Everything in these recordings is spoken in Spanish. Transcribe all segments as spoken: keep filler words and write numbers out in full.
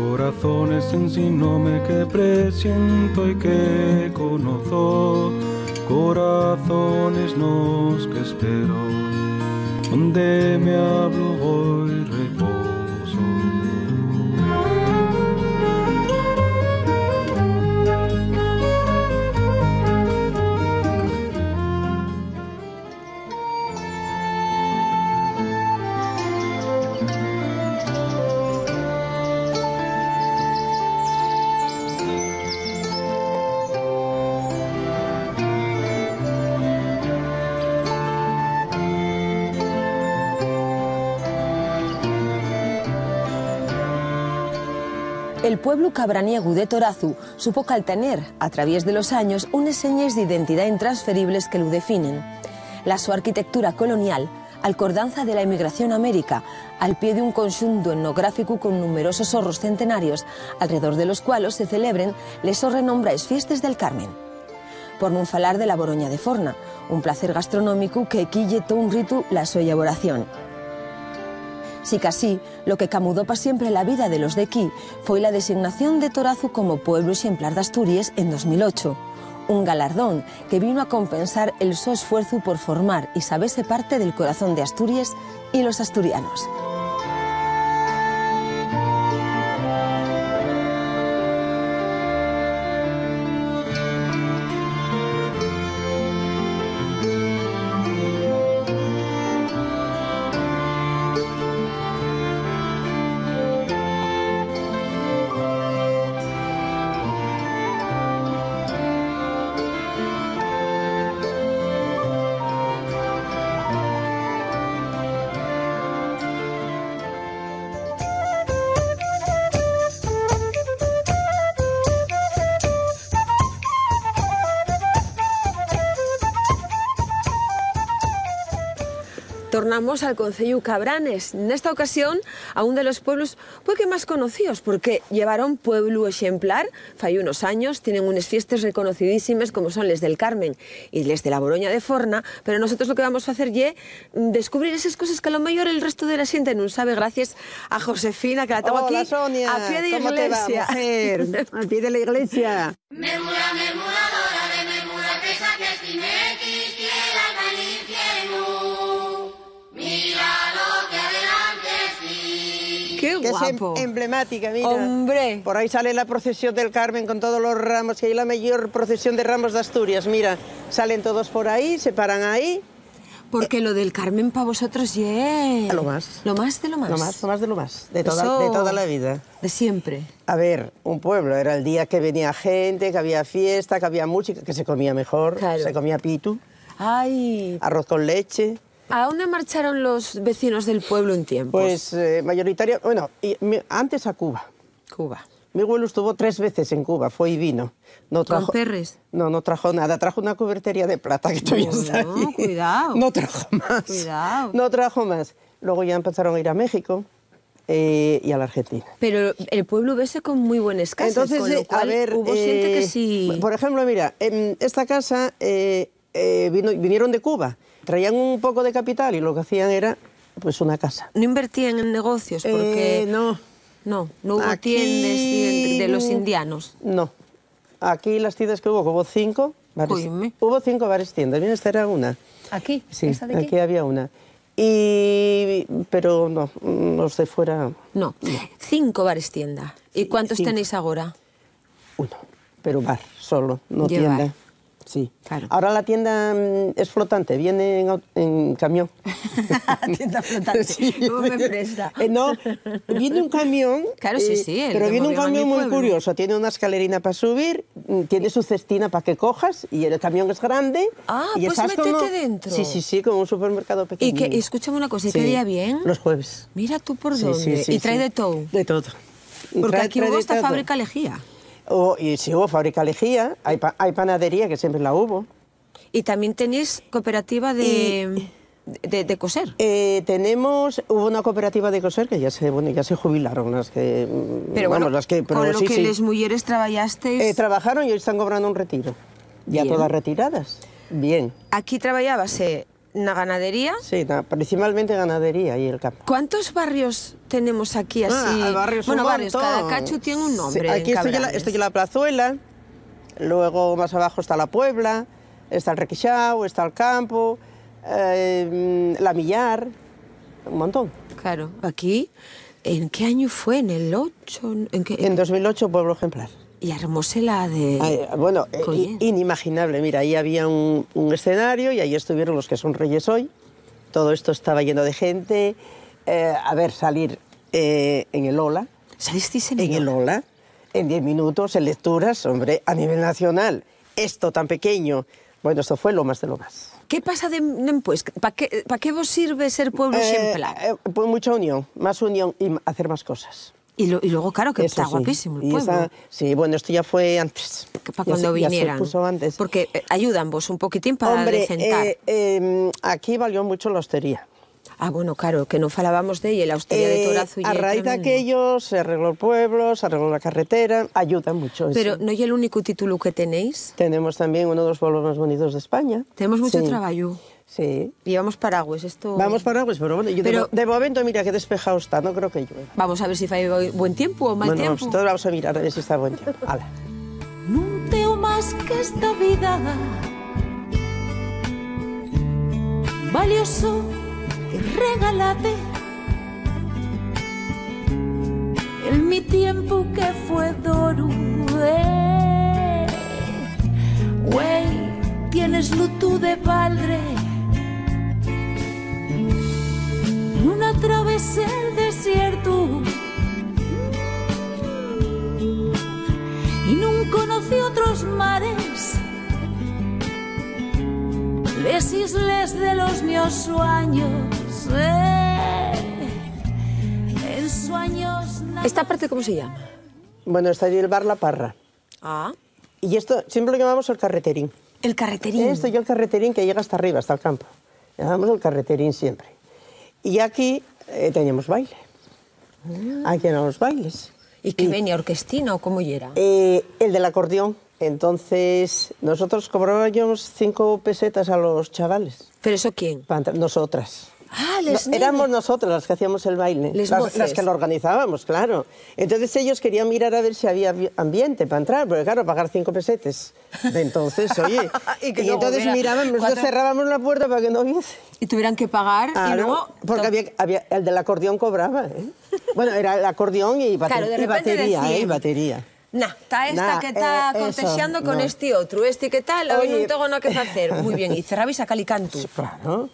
Corazones en sin nome que presiento y que conozco, corazones nos que espero, donde me hablo hoy reposo. El pueblo cabraniegu de Torazu supo caltener, a través de los años, unas señas de identidad intransferibles que lo definen. La su arquitectura colonial, alcordanza de la emigración a América, al pie de un conjunto etnográfico con numerosos horros centenarios, alrededor de los cuales se celebren les renombraes fiestas del Carmen. Por no falar de la Boroña de Forna, un placer gastronómico que quille todo un rito la su elaboración. Sí que así, lo que camudó para siempre la vida de los de aquí fue la designación de Torazu como pueblo ejemplar de Asturias en dos mil ocho. Un galardón que vino a compensar el su esfuerzo por formar y saberse parte del corazón de Asturias y los asturianos. Tornamos al concello Cabranes, en esta ocasión a uno de los pueblos pues, que más conocidos, porque llevaron pueblo ejemplar, fai unos años, tienen unas fiestas reconocidísimas como son les del Carmen y les de la Boroña de Forna, pero nosotros lo que vamos a hacer es descubrir esas cosas que a lo mejor el resto de la gente no sabe, gracias a Josefina, que la tengo Hola, aquí Sonia. a pie de ¿Cómo iglesia. te va, mujer? A pie de la iglesia. Memura, memuradora de memura, que saques tinetis, quiera infierno. Mira lo que adelante sí. ¡Qué Que guapo! es em- emblemática, mira. ¡Hombre! Por ahí sale la procesión del Carmen con todos los ramos, que hay la mayor procesión de ramos de Asturias. Mira, salen todos por ahí, se paran ahí. Porque lo del Carmen para vosotros es... Lo más. Lo más de lo más. Lo más, lo más de lo más, de toda, Eso de toda la vida. De siempre. A ver, un pueblo, era el día que venía gente, que había fiesta, que había música, que se comía mejor, Claro. se comía pitu, Ay, arroz con leche. ¿a dónde marcharon los vecinos del pueblo en tiempos? Pues eh, mayoritaria, bueno, y, mi- antes a Cuba. Cuba. Mi abuelo estuvo tres veces en Cuba, fue y vino. No trajo, ¿Con perres? No, no trajo nada. Trajo una cubertería de plata que todavía No, está allí. cuidado. No trajo más. Cuidado. No trajo más. Luego ya empezaron a ir a México eh, y a la Argentina. Pero el pueblo vese con muy buenas casas, Entonces, con lo eh, cual a ver, hubo gente que eh, sí... Por ejemplo, mira, en esta casa eh, eh, vino- vinieron de Cuba. Traían un poco de capital y lo que hacían era, pues, una casa. No invertían en negocios porque... Eh, no. No, no hubo Aquí- tiendas de, de los indianos. No. Aquí las tiendas que hubo, que hubo cinco bares, Coime. hubo cinco bares tiendas. Mira, esta era una. ¿Aquí? Sí, ¿Esta de aquí? aquí había una. Y, pero no, los de fuera, No, cinco bares tienda. ¿Y cuántos cinco. tenéis ahora? uno. Pero bar, solo, no Llevar. tienda. Sí. Claro. Ahora la tienda mm, es flotante, viene en, au- en camión. Tienda flotante. Sí, ¿Cómo me presta? Eh, no, viene un camión. Claro, sí, sí, el Pero que viene un movía a mi camión muy pueblo. curioso. Tiene una escalerina para subir, mm, tiene su cestina para que cojas y el camión es grande. Ah, y pues estás métete como- dentro. Sí, sí, sí, como un supermercado Y pequeño. que, escúchame una cosa, ¿y Sí, qué día bien? Los jueves. Mira tú por Sí, dónde. sí, sí, y trae sí. de todo. De todo. Porque Trae- aquí trae hubo de esta todo. fábrica lejía. Oh, y sí hubo fábrica lejía, hay, pa- hay panadería, que siempre la hubo. Y también tenéis cooperativa de, de, de coser. Eh, tenemos, hubo una cooperativa de coser que ya se, bueno, ya se jubilaron, las que, mm, Pero vamos, bueno, las que, pero con lo sí, que sí. les mujeres trabajasteis... Eh, trabajaron y hoy están cobrando un retiro. Ya Bien. todas retiradas. Bien. Aquí trabajábase na ganadería? Sí, na, principalmente ganadería y el campo. ¿Cuántos barrios tenemos aquí así? Ah, barrios bueno, un barrios, montón. cada cacho tiene un nombre. Sí, aquí en estoy en, la, Cabranes. estoy en la Plazuela, luego más abajo está la Puebla, está el Requixao, está el campo, eh, la Millar, un montón. Claro, aquí, ¿en qué año fue? ¿En el ocho? ¿En qué? En dos mil ocho, Pueblo Ejemplar. Y armósela de... Ay, bueno, eh, Collén. inimaginable. Mira, ahí había un, un escenario y ahí estuvieron los que son reyes hoy. Todo esto estaba lleno de gente. Eh, a ver, salir eh, en el Ola. ¿Salisteis en, En el Ola, en diez minutos, en lecturas, hombre, a nivel nacional. Esto tan pequeño. Bueno, esto fue lo más de lo más. ¿Qué pasa de, después? ¿Para qué, pa qué vos sirve ser pueblo Eh, ejemplar? eh, pues mucha unión, más unión y hacer más cosas. Y, lo, y luego, claro, que Eso está sí. guapísimo el Y pueblo. esa- sí, bueno, esto ya fue antes. Para Ya cuando se- ya se vinieran. puso antes. Porque eh, ayudan vos un poquitín para Hombre, decentar. eh, eh, aquí valió mucho la hostería. Ah, bueno, claro, que no falábamos de ella, la hostería de Eh, Torazo. a raíz de aquello se arregló el pueblo, se arregló la carretera, ayuda mucho. eso. Pero no es el único título que tenéis. Tenemos también uno de los pueblos más bonitos de España. Tenemos mucho Sí. trabajo. Sí. Llevamos paraguas, esto... Vamos para pues, pero bueno, yo Pero- de, de momento mira que despejado está, no creo que llueva. Vamos a ver si fai buen tiempo o mal Bueno, tiempo. pues, entonces vamos a mirar a ver si está buen tiempo. Hala. Non teo más que esta vida valioso que regalate en mi tiempo que fue doro. Eh, Güey, tienes lo tú de padre. No atravesé el desierto y nunca conocí otros mares, les islas de los míos sueños, eh, en sueños. ¿Esta parte cómo se llama? Bueno, está allí el bar La Parra. Ah, Y esto siempre lo llamamos el carreterín. el carreterín. Esto yo el carreterín que llega hasta arriba, hasta el campo. Llamamos el carreterín siempre. Y aquí eh, teníamos baile. Aquí eran los bailes. ¿Y qué venía, orquestina o cómo era? Eh, el del acordeón. Entonces, nosotros cobrábamos cinco pesetas a los chavales. ¿Pero eso quién? pa entrar- Nosotras. Ah, No, les éramos nosotras las que hacíamos el baile, Les las, voces. las que lo organizábamos, claro. Entonces ellos querían mirar a ver si había vi- ambiente para entrar, porque claro, pagar cinco pesetes. Entonces, oye, Y y, que luego entonces hubiera mirábamos, nosotros cuatro- cerrábamos la puerta para que no viese. Y tuvieran que pagar y Claro, luego... porque había, había, el del acordeón cobraba, ¿eh? Bueno, era el acordeón y, bate- Claro, de y repente batería, decían, ¿eh? Batería. Nah, está esta Nah, que está eh, eso, cortexeando con no. este otro, este que tal, hoy Oye. no tengo nada que hacer. Muy bien, y cerrabais a calicantu. Claro.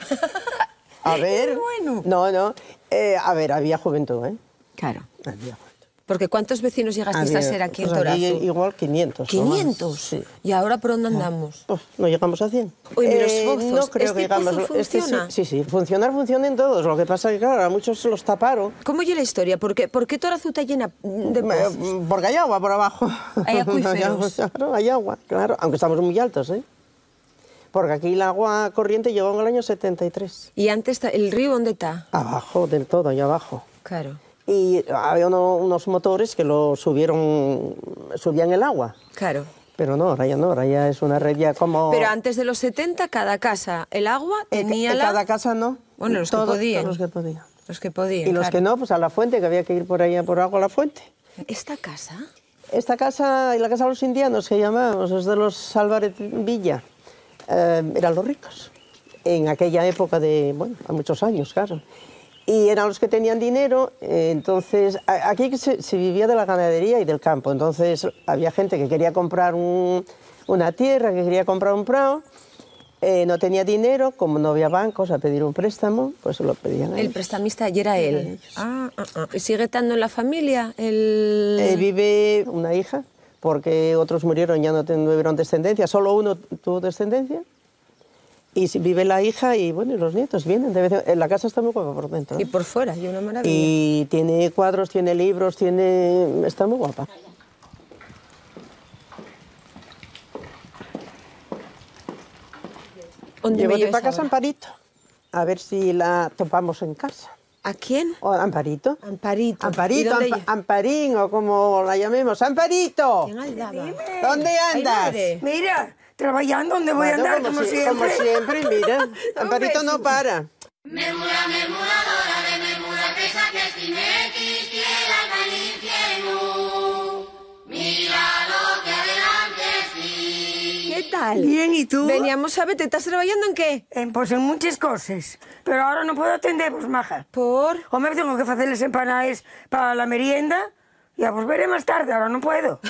A ver. bueno. No, no. Eh, a ver, había juventud, ¿eh? Claro. Había juventud. Porque ¿cuántos vecinos llegasteis a Había- ser aquí en pues Torazo? aquí igual quinientos. o más. ¿quinientos? Sí. ¿Y ahora por dónde andamos? Pues no llegamos a cien. Oye, ¿y los Eh, pozos? No creo ¿Este que llegamos. pozo Este sí- funciona? sí, sí, funcionar funcionan todos. Lo que pasa es que, claro, a muchos se los taparon. ¿Cómo oye la historia? ¿Por qué, por qué Torazo está llena de pozos? Eh, Porque hay agua por abajo. Hay acuíferos. Claro, hay agua, claro. Aunque estamos muy altos, ¿eh? Porque aquí el agua corriente llegó en el año setenta y tres. ¿Y antes ta- el río dónde está? Abajo, del todo, allá abajo. Claro. Y había uno- unos motores que lo subieron, subían el agua. Claro. Pero no, ahora ya no, ahora ya es una red ya como... Pero antes de los setenta, cada casa, el agua En- tenía en la... cada casa no. Bueno, los que Todos- podían. todos los que podían. Los que podían, Y los claro. que no, pues a la fuente, que había que ir por allá por agua a la fuente. ¿Esta casa? Esta casa, y la casa de los indianos que llamábamos, es de los Álvarez Villa, eh, eran los ricos. En aquella época de, bueno, a muchos años, claro. Y eran los que tenían dinero, eh, entonces, a- aquí se, se vivía de la ganadería y del campo. Entonces, había gente que quería comprar un- una tierra, que quería comprar un prado, eh, no tenía dinero, como no había bancos a pedir un préstamo, pues se lo pedían a El ellos. prestamista ayer era él. ellos. Ah, ah, ah. ¿Y sigue estando en la familia? El... Eh, vive una hija, porque otros murieron, ya no tuvieron descendencia, solo uno tuvo descendencia. Y si- vive la hija y bueno, y los nietos vienen. De vez en, en la casa está muy guapa por dentro. Y ¿eh? por fuera, y una maravilla. Y tiene cuadros, tiene libros, tiene... está muy guapa. ¿Dónde me Llévate lleves para casa ahora? Amparito, a ver si la topamos en casa. ¿A quién? O Amparito. Amparito. ¿Y Amparito, dónde Ampa- lle- Amparín o como la llamemos. ¡Amparito! ¿Quién andaba? ¿Dónde Ay, andas? madre. Mira, trabajando, ¿dónde voy Bueno, a andar? Como, si- siempre. Como siempre, mira, Amparito no para. Memura, memuradora de memura, que saques tinequis, tierra al infierno. Mira lo que adelante sí. ¿Qué tal? Bien, ¿y tú? Veníamos a ver, ¿te estás trabajando en qué? En, pues en muchas cosas. Pero ahora no puedo atenderos, maja. Por... Hombre, tengo que hacerles empanadas para la merienda. Ya vos veré más tarde, ahora no puedo.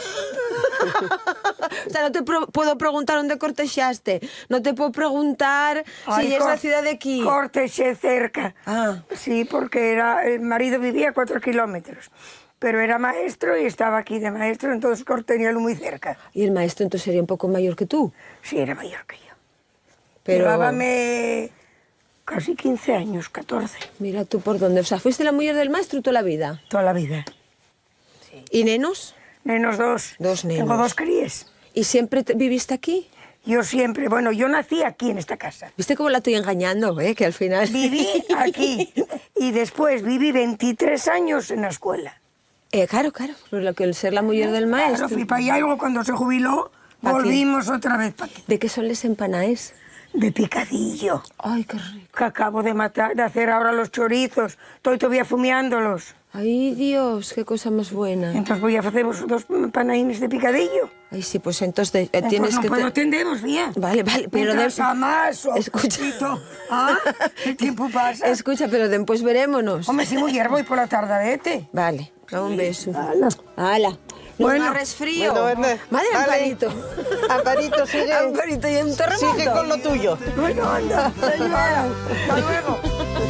O sea, no te pro- puedo preguntar dónde cortejaste. No te puedo preguntar Ay, si es cor- la ciudad de aquí. Corteché cerca. Ah. Sí, porque era, el marido vivía a cuatro kilómetros. Pero era maestro y estaba aquí de maestro, entonces corteñalo muy cerca. Y el maestro entonces sería un poco mayor que tú. Sí, era mayor que yo. Pero... Llevábame casi quince años, catorce, Mira tú por dónde. O sea, fuiste la mujer del maestro toda la vida. toda la vida. ¿Y nenos? Nenos dos. Dos nenos. Tengo dos crías. ¿Y siempre te- viviste aquí? Yo siempre, bueno, yo nací aquí en esta casa. ¿Viste cómo la estoy engañando, eh? Que al final... Viví aquí y después viví veintitrés años en la escuela. Eh, claro, claro. Pero lo que el ser la mujer del maestro... Claro, fui para allá y luego cuando se jubiló ¿Pa' qué? volvimos otra vez para aquí. ¿De qué son las empanadas? De picadillo. Ay, qué rico. Que acabo de matar, de hacer ahora los chorizos. Estoy todavía fumeándolos. Ay, Dios, qué cosa más buena. Entonces voy a hacer dos panadines de picadillo. Ay, sí, pues entonces eh, Entonces tienes no que... puedo te- atendemos bien. Vale, vale, pero... Mientras de- amaso, Escucha. y to- ¿Ah? El tiempo pasa. Escucha, pero después verémonos. Hombre, si mujer voy por la tarde, vete. Vale, da un beso. Hala. Hala. No Bueno, agarres frío. bueno, Erne, Madre, vale. Amparito. Amparito, sigue. Amparito, ¿y un terremoto? Sigue con lo tuyo. Bueno, anda. Hasta luego.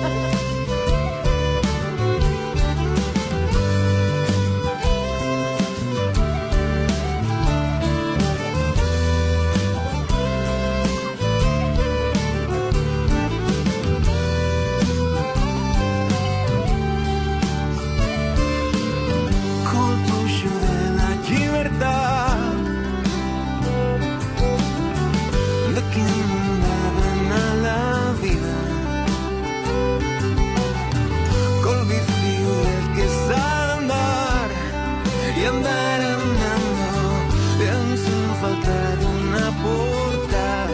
Colpujo de la llibertat de qui mandaven a la vida, col vicio del que sabe andar y andar andando bien sin faltar una portar,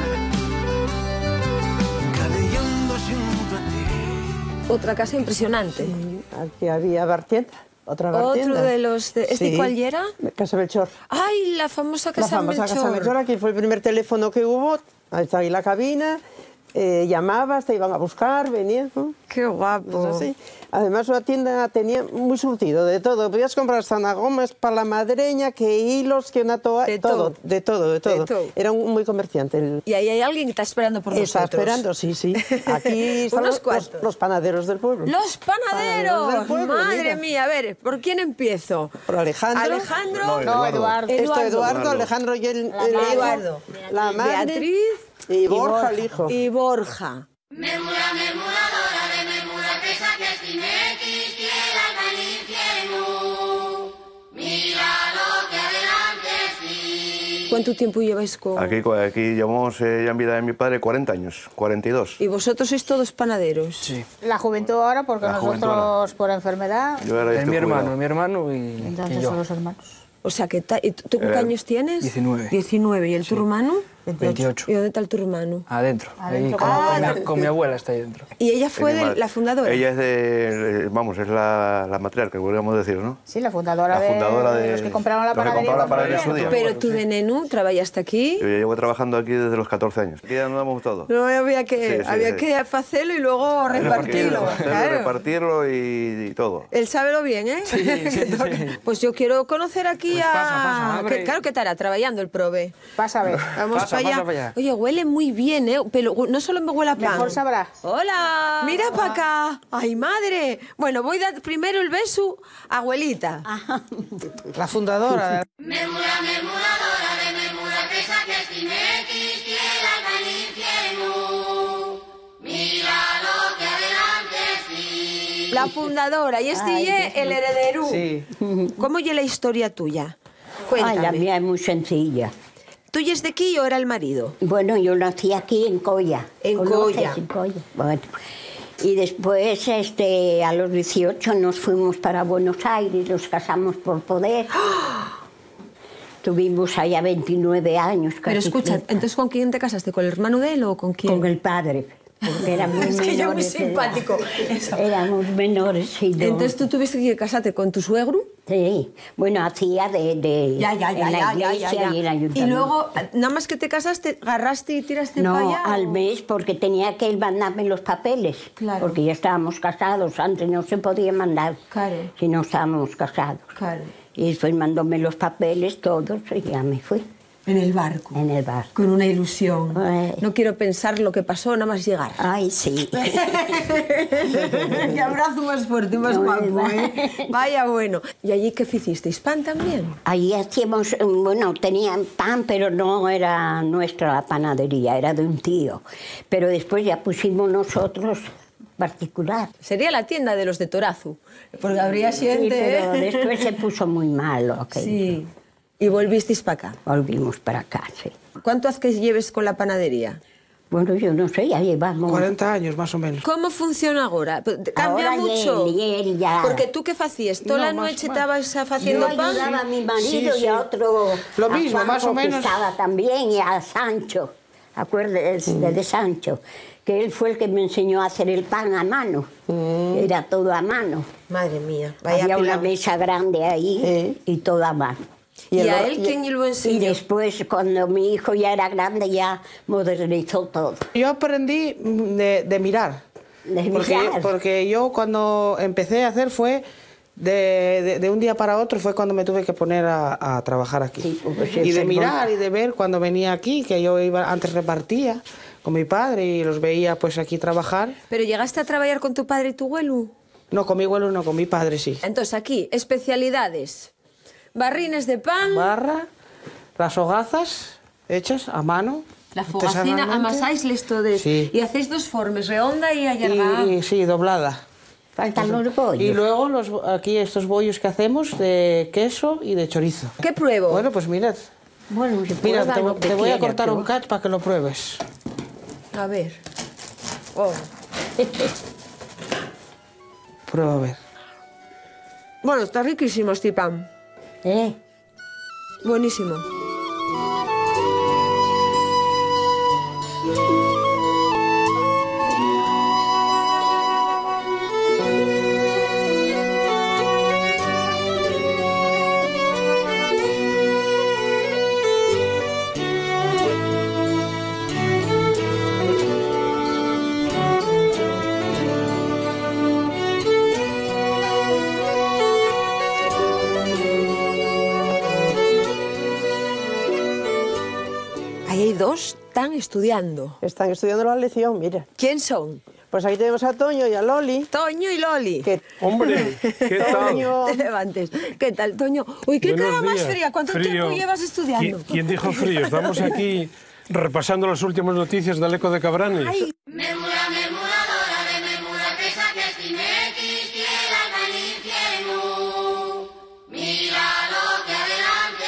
cadellando junto a ti. Otra casa impresionante. Aquí había bartienda, otra bartienda. Otro de los... De, ¿Este Sí. cuál era? Casa Melchor. Ay, la famosa La casa famosa Melchor. Casa Melchor, aquí fue el primer teléfono que hubo. Ahí está ahí la cabina. Eh, llamabas, te iban a buscar, venían. ¿no? Qué guapo. Pues así. Además, la tienda tenía muy surtido de todo. Podías comprar zanagomas para la madreña, que hilos, que una toalla, De todo, todo. de todo, de todo. De todo. Era un muy comerciante. El... Y ahí hay alguien que está esperando por Está nosotros. esperando, sí, sí. Aquí están Unos los, cuantos. los, los panaderos del pueblo. ¡Los panaderos! Panaderos del pueblo, Madre mira. mía, a ver, ¿por quién empiezo? Por Alejandro. Alejandro. No, Eduardo. Esto Eduardo. Eduardo, Alejandro y el, el hijo, Eduardo. la madre, Beatriz y Borja, el hijo. y Borja. Memura, memuradora de memura, que saques tinequis, tierra al infierno. Mira lo que adelante sí. ¿Cuánto tiempo lleváis con...? Aquí, aquí llevamos eh, ya en vida de mi padre cuarenta años, cuarenta y dos. ¿Y vosotros sois todos panaderos? Sí. La juventud ahora, porque La juventud nosotros por enfermedad, Yo era Es este mi hermano, jubilado. mi hermano y, entonces y yo. son los hermanos. O sea, que ta- ¿y tú tú cuántos Eh, años tienes? diecinueve. diecinueve. ¿Y el tu hermano? veintiocho. ¿Y dónde está el tu hermano? Adentro. Ahí Adentro, con, con- con mi, con mi abuela está ahí dentro. ¿Y ella Es fue mi de madre. la fundadora? Ella es de, vamos, es la, la matriarca, podríamos decir, ¿no? Sí, la fundadora, La fundadora de, de- los que compraron la los que panadería. compraron la cuando panadería en su volvieron. día. Pero tú de nenu trabajaste aquí. Yo llevo trabajando aquí desde los catorce años. Aquí ya andamos todo. No había que, Sí, sí, había sí. que hacerlo y luego repartirlo. Hacerlo, claro. repartirlo y, y todo. Él sabe lo bien, ¿eh? Sí, sí, sí. Pues yo quiero conocer aquí Pues a... pasa, pasa, abre. que- claro que estará trabajando el prove. Vas a ver. Vamos Pasa, para allá. pasa para allá. Oye, huele muy bien, ¿eh? Pero no solo me huele a pan. Mejor sabrás. Hola. Mira para acá. Ay, madre. Bueno, voy a dar primero el beso a abuelita. La fundadora. Memura, memuradora de memura, que saques tinequis, tierra al infierno. Mira lo que adelante sí. La fundadora. Y este Ay, es el heredero. Sí. ¿Cómo es la historia tuya? Ay, Cuéntame. la mía es muy sencilla. ¿Tú y es de aquí o era el marido? Bueno, yo nací aquí en Coya. En ¿Conoces? Coya. En Coya. Bueno. Y después, este, a los dieciocho, nos fuimos para Buenos Aires, nos casamos por poder. Tuvimos allá veintinueve años. Pero casi escucha, treinta. ¿entonces con quién te casaste? ¿Con el hermano de él o con quién? Con el padre, porque éramos Es menores. que ya muy de edad. simpático. Eso. Éramos menores y no. Entonces tú tuviste que casarte con tu suegro. Sí, bueno, hacía de, de Ya, ya, ya, en la ya, ya, iglesia ya, ya. y en el ayuntamiento. Y luego, nada más que te casaste, agarraste y tiraste No, para allá. al ¿o? mes, porque tenía que él mandarme los papeles. Claro. Porque ya estábamos casados, antes no se podía mandar Claro. si no estábamos casados. Claro. Y después mandóme los papeles todos y ya me fui En el barco. en el barco. Con una ilusión. Ay. No quiero pensar lo que pasó, nada más llegar. Ay, sí. Qué abrazo más fuerte, más No, guapo, ¿verdad? ¿eh? Vaya bueno. ¿Y allí qué hicisteis? ¿Pan también? Ahí hacíamos, bueno, tenían pan, pero no era nuestra la panadería, era de un tío. Pero después ya pusimos nosotros particular. Sería la tienda de los de Torazu, porque habría Sí, gente... pero ¿eh? después se puso muy malo aquello. Sí. ¿Y volvisteis para acá? Volvimos para acá, sí. ¿Cuánto hace que lleves con la panadería? Bueno, yo no sé, ya llevamos... cuarenta años, más o menos. ¿Cómo funciona ahora? ¿Cambia Ahora mucho? y él, y él ya... Porque tú qué facías, toda No, la más- noche más. estabas Yo haciendo pan. ayudaba a mi marido Sí, sí. y a otro... Lo a mismo, Juanjo, más o que menos. estaba también, y a Sancho, acuérdese de, de Sancho, que él fue el que me enseñó a hacer el pan a mano. Era todo a mano. Madre mía, vaya Había una pilado. mesa grande ahí Sí. y todo a mano. ¿Y, el a or- él y- quién lo Y enseñó? después, cuando mi hijo ya era grande, ya modernizó todo. Yo aprendí mm, de, de mirar. De porque, mirar. porque yo cuando empecé a hacer fue... De, de- de un día para otro fue cuando me tuve que poner a, a trabajar aquí. Sí, pues, y de sí, mirar y de ver cuando venía aquí, que yo iba antes repartía con mi padre y los veía pues aquí trabajar. ¿Pero llegaste a trabajar con tu padre y tu abuelo? No, con mi abuelo no, con mi padre sí. Entonces aquí, especialidades. Barrines de pan, Barra, las hogazas hechas a mano. la fogacina, artesanalmente. amasáisles todo eso. Sí. Y hacéis dos formas, redonda y allargada. Y, y sí, doblada. Faltan los bollos. Y luego los, aquí estos bollos que hacemos de queso y de chorizo. ¿Qué pruebo? Bueno, pues mirad. Bueno, se Mira, prueba te, lo que te voy a quieras, cortar yo. un catch para que lo pruebes. A ver. Oh. Prueba a ver. Bueno, está riquísimo este pan. ¿Eh? Buenísimo. Ahí hay dos, están estudiando. Están estudiando la lección, mira. ¿Quién son? Pues aquí tenemos a Toño y a Loli. Toño y Loli. Que Hombre, ¿qué tal? Toño, Te levantes. ¿Qué tal, Toño? Uy, qué Buenos cara más días. fría. ¿Cuánto Frío. tiempo llevas estudiando? ¿Qui- ¿Quién dijo frío? Estamos aquí repasando las últimas noticias del Eco de Cabranes. Ay, Memura, memuradora de memura, que saques tinequis, tierra al infierno. Mira lo que adelante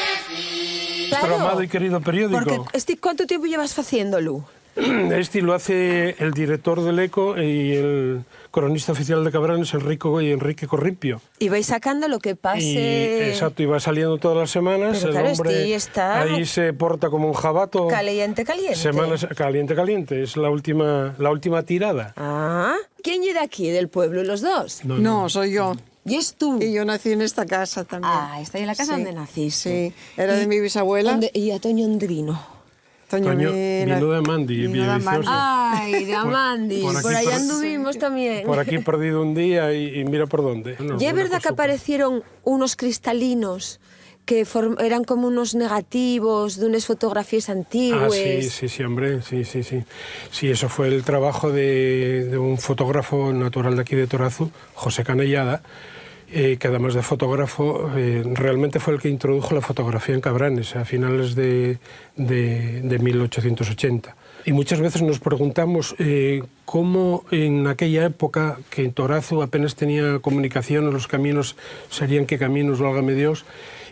sí. Nuestro claro. amado y querido periódico. Porque, este, ¿cuánto tiempo llevas haciéndolo? Este lo hace el director del Eco y el cronista oficial de Cabranes, Enrico y Enrique Corripio. Y vais sacando lo que pase... Y, exacto, y va saliendo todas las semanas. Pero el claro, hombre este está- ahí se porta como un jabato. Caliente, caliente. Semanas caliente, caliente. Es la última, la última tirada. Ah, ¿quién llega aquí, del pueblo, los dos? No, No, soy yo. ¿Y es tú? Y yo nací en esta casa también. Ah, está en la casa Sí. donde naciste. Sí, era de mi bisabuela. ¿Dónde- ¿Y a Toño dónde vino? Toño, Toño mira, vino de Amandi, vino de Villaviciosa. Amandi. Ay, de Amandi. por Por, aquí allá por- anduvimos también. Por aquí perdido un día y, y mira por dónde. No, ¿Y es una verdad que cosa- aparecieron unos cristalinos que form- eran como unos negativos de unas fotografías antiguas? Ah, sí, sí, sí, hombre, sí, sí, sí. Sí, eso fue el trabajo de, de un fotógrafo natural de aquí de Torazu, José Canellada, eh, que además de fotógrafo, eh, realmente fue el que introdujo la fotografía en Cabranes a finales de, de, de mil ochocientos ochenta. Y muchas veces nos preguntamos eh, cómo en aquella época, que en Torazu apenas tenía comunicación, los caminos serían qué caminos, válgame Dios,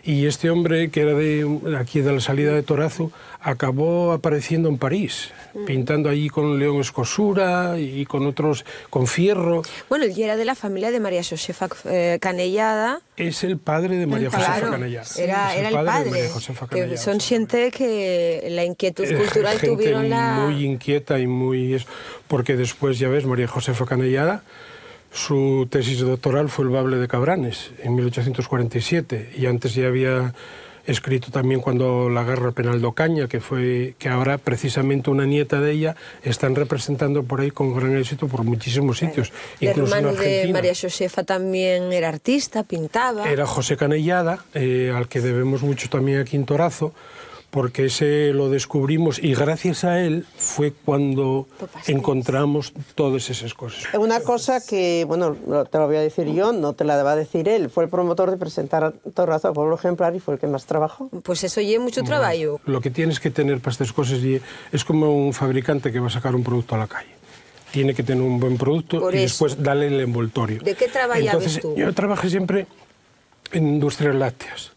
Y este hombre, que era de aquí de la salida de Torazo, acabó apareciendo en París, mm. pintando allí con León Escosura y con otros, con Fierro. Bueno, él ya era de la familia de María Josefa eh, Canellada. Es el padre de María Josefa claro, Canellada. Era, el era padre el padre. De María Josefa Canellada, que son sí. gente que la inquietud cultural gente tuvieron la... muy inquieta y muy... Porque después, ya ves, María Josefa Canellada, su tesis doctoral fue el Bable de Cabranes, en mil ochocientos cuarenta y siete, y antes ya había escrito también cuando la guerra penal de Ocaña, que fue que ahora precisamente una nieta de ella están representando por ahí con gran éxito por muchísimos sitios, claro. incluso el hermano en Argentina. de María Josefa también era artista, pintaba. Era José Canellada, eh, al que debemos mucho también aquí en Torazo, porque ese lo descubrimos y gracias a él fue cuando encontramos todas esas cosas. Una cosa que, bueno, te lo voy a decir yo, no te la va a decir él, fue el promotor de presentar a Torazo a Pueblo Ejemplar y fue el que más trabajó. Pues eso lleva mucho Bueno, trabajo. Lo que tienes que tener para estas cosas es como un fabricante que va a sacar un producto a la calle. Tiene que tener un buen producto Por y eso. después darle el envoltorio. ¿De qué trabajabas Entonces, tú? Yo trabajé siempre en industrias lácteas.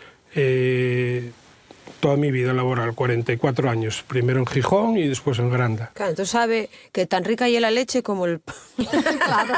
Eh, toda mi vida laboral, cuarenta y cuatro años, primero en Gijón y después en Granda. Claro, entonces sabe que tan rica y la leche como el... claro.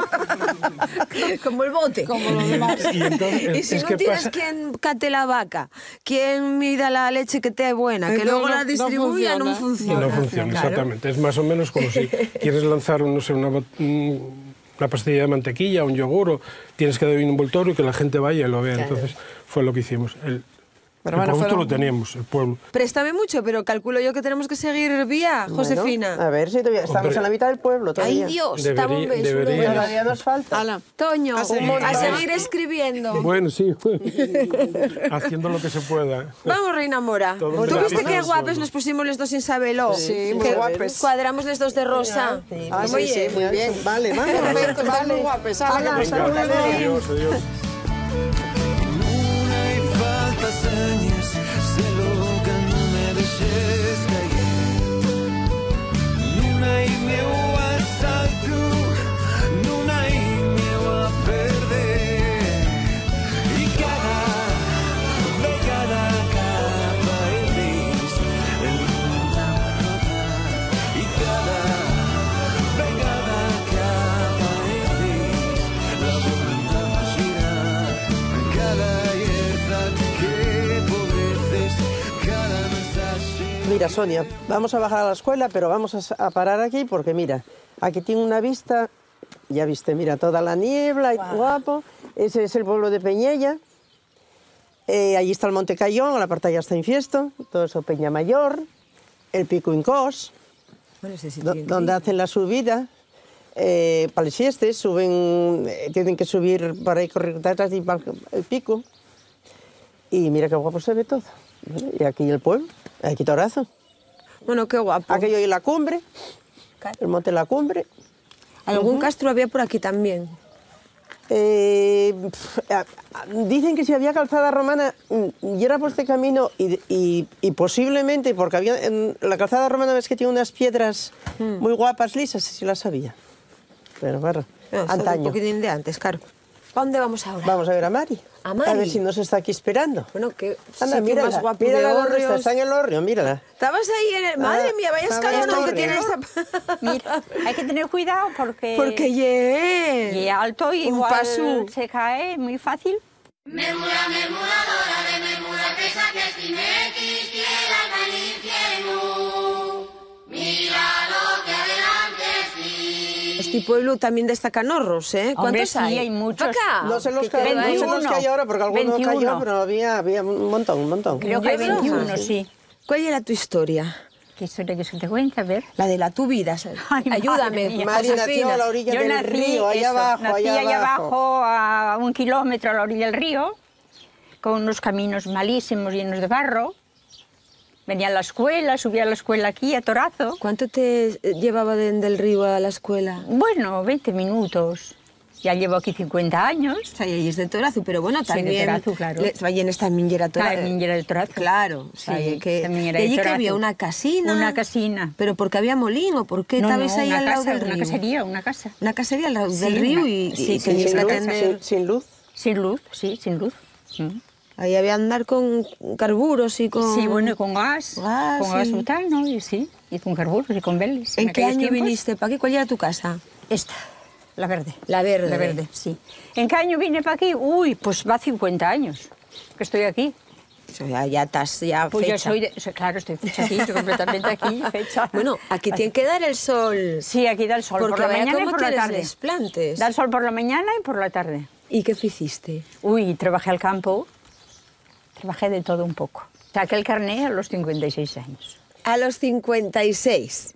como el bote. Como los demás. Y, entonces, Y si es no que tienes pasa... quien cate la vaca, quien mida la leche que te es buena, que Pero luego no- la no distribuya, no funciona. funciona. No funciona, Claro. exactamente. Es más o menos como si quieres lanzar, no sé, una, bot- una pastilla de mantequilla, un yogur, o tienes que dar un envoltorio y que la gente vaya y lo vea. Claro. Entonces fue lo que hicimos. El, Pero el bueno, producto fueron- lo teníamos, el pueblo. Préstame mucho, pero calculo yo que tenemos que seguir vía, Josefina. Bueno, a ver si todavía estamos Hombre. en la mitad del pueblo todavía. Ay, Dios, Debería- estamos un beso. debería- Bueno, Todavía nos falta. Ala. Toño, A seguir. a seguir escribiendo. Bueno, sí, haciendo lo que se pueda. Vamos, Reina Mora. Todo ¿Tú un viste drama. qué guapos nos pusimos los dos sin saberlo? Sí, muy Que guapos. Cuadramos los dos de rosa. Ah, sí, Oye, sí, muy bien. Vale, vale. Perfecto, están muy guapos. Ala, que nos Venga, saluda. adiós, adiós. Non hai falta señas, se loca non me deixes caer. Non hai meu asalto, non hai meu a perder. E cada vegada capa el dis, el mundo roda. E cada vegada capa el dis, la volta gira. Cada hierba que pobreces, cada mensaje. Mira, Sonia, vamos a bajar a la escuela, pero vamos a, s- a parar aquí porque, mira, aquí tiene una vista, ya viste, mira, toda la niebla, y guapo. Ese es el pueblo de Peñella. Eh, allí está el Monte Cayón, a la parte allá está Infiesto, todo eso Peña Mayor, el Pico Incós, Bueno, ese sí do- tiene- donde hacen la subida. Eh, para el sieste suben, eh, tienen que subir para ir correctas y para el pico. Y mira qué guapo se ve todo. Y aquí el pueblo, aquí Torazo. Bueno, qué guapo. Aquello y la cumbre, el monte La Cumbre. Algún castro había por aquí también. Eh, pf, a- a- dicen que si había calzada romana, mm, y era por este camino, y, y- y posiblemente, porque había en la calzada romana, ves que tiene unas piedras muy guapas, lisas, si las había. Pero claro, No, son un antaño. poquitín de antes, claro. ¿A dónde vamos ahora? Vamos a ver a Mari. A Mari. A ver si nos está aquí esperando. Bueno, que Anda, sitio mírala, más guapo mírala de dónde está, Hórreos. está en el Hórreo, mírala. Estabas ahí en el... Madre Ah, mía, vaya estaba en escalón el que tiene Hórreo. esa... Mira, hay que tener cuidado porque... Porque ye... Y alto y Un igual paso. se cae muy fácil. Mermura, mermuradora de mermura, que saques timequis, quiera al infierno. Mira lo que adelante sí. Este pueblo también destacan horros, ¿eh? Hombre, ¿Cuántos sí, hay? hay muchos. Acá. No sé los Que que, queda no sé ahí. los que hay ahora, porque alguno cayó, veintiuno. pero había, había un montón, un montón. Creo que hay Yo no. veintiuno, sí. ¿Cuál era tu historia? ¿Qué historia que se te cuenta? A ver. La de la tu vida. Ay, madre Ayúdame, mía. Mari nació Josefina. a la orilla Yo del nací, río, allá eso, abajo, nací allá allá abajo. abajo, a un kilómetro a la orilla del río, con unos caminos malísimos llenos de barro. Venía a la escuela, subía a la escuela aquí, a Torazo. ¿Cuánto te eh, llevaba de- del río a la escuela? Bueno, veinte minutos. Ya llevo aquí cincuenta años. O sea, y es de Torazo, pero bueno, Soy de también... Torazo, claro. Le- Vallenes también era Torazo. También era de Torazo. Claro, o sea, Sí, que... también era de de allí que Torazo. había una casina. Una casina. ¿Pero porque había molino? ¿Por qué No, estabais no, ahí una al lado casa, del río? una casería, una casa. Una casería al lado Sí, del río una- y, sí, y sí, teníais sin, que luz, atender... sin, sin luz. Sin luz, sí, sin luz. Mm. Ahí había que andar con carburos y con... Sí, bueno, y con gas, gas con gas y- butano, ¿no? Y sí, y con carburos y con veles. ¿En qué aquellos año tiempos. viniste para aquí? ¿Cuál era tu casa? Esta, la verde. La verde. La verde, sí. ¿En qué año vine para aquí? Uy, pues va cincuenta años que estoy aquí. O sea, ya, ya estás, ya Pues yo fecha. soy, de, soy- claro, estoy fecha aquí, estoy completamente aquí, fecha. Bueno, aquí tiene que dar el sol. Sí, aquí da el sol Porque por la vaya mañana y cómo por la tienes tarde. les plantes. Da el sol por la mañana y por la tarde. ¿Y qué hiciste? Uy, trabajé al campo, trabajé de todo un poco. Saqué el carné a los cincuenta y seis años. A los cincuenta y seis.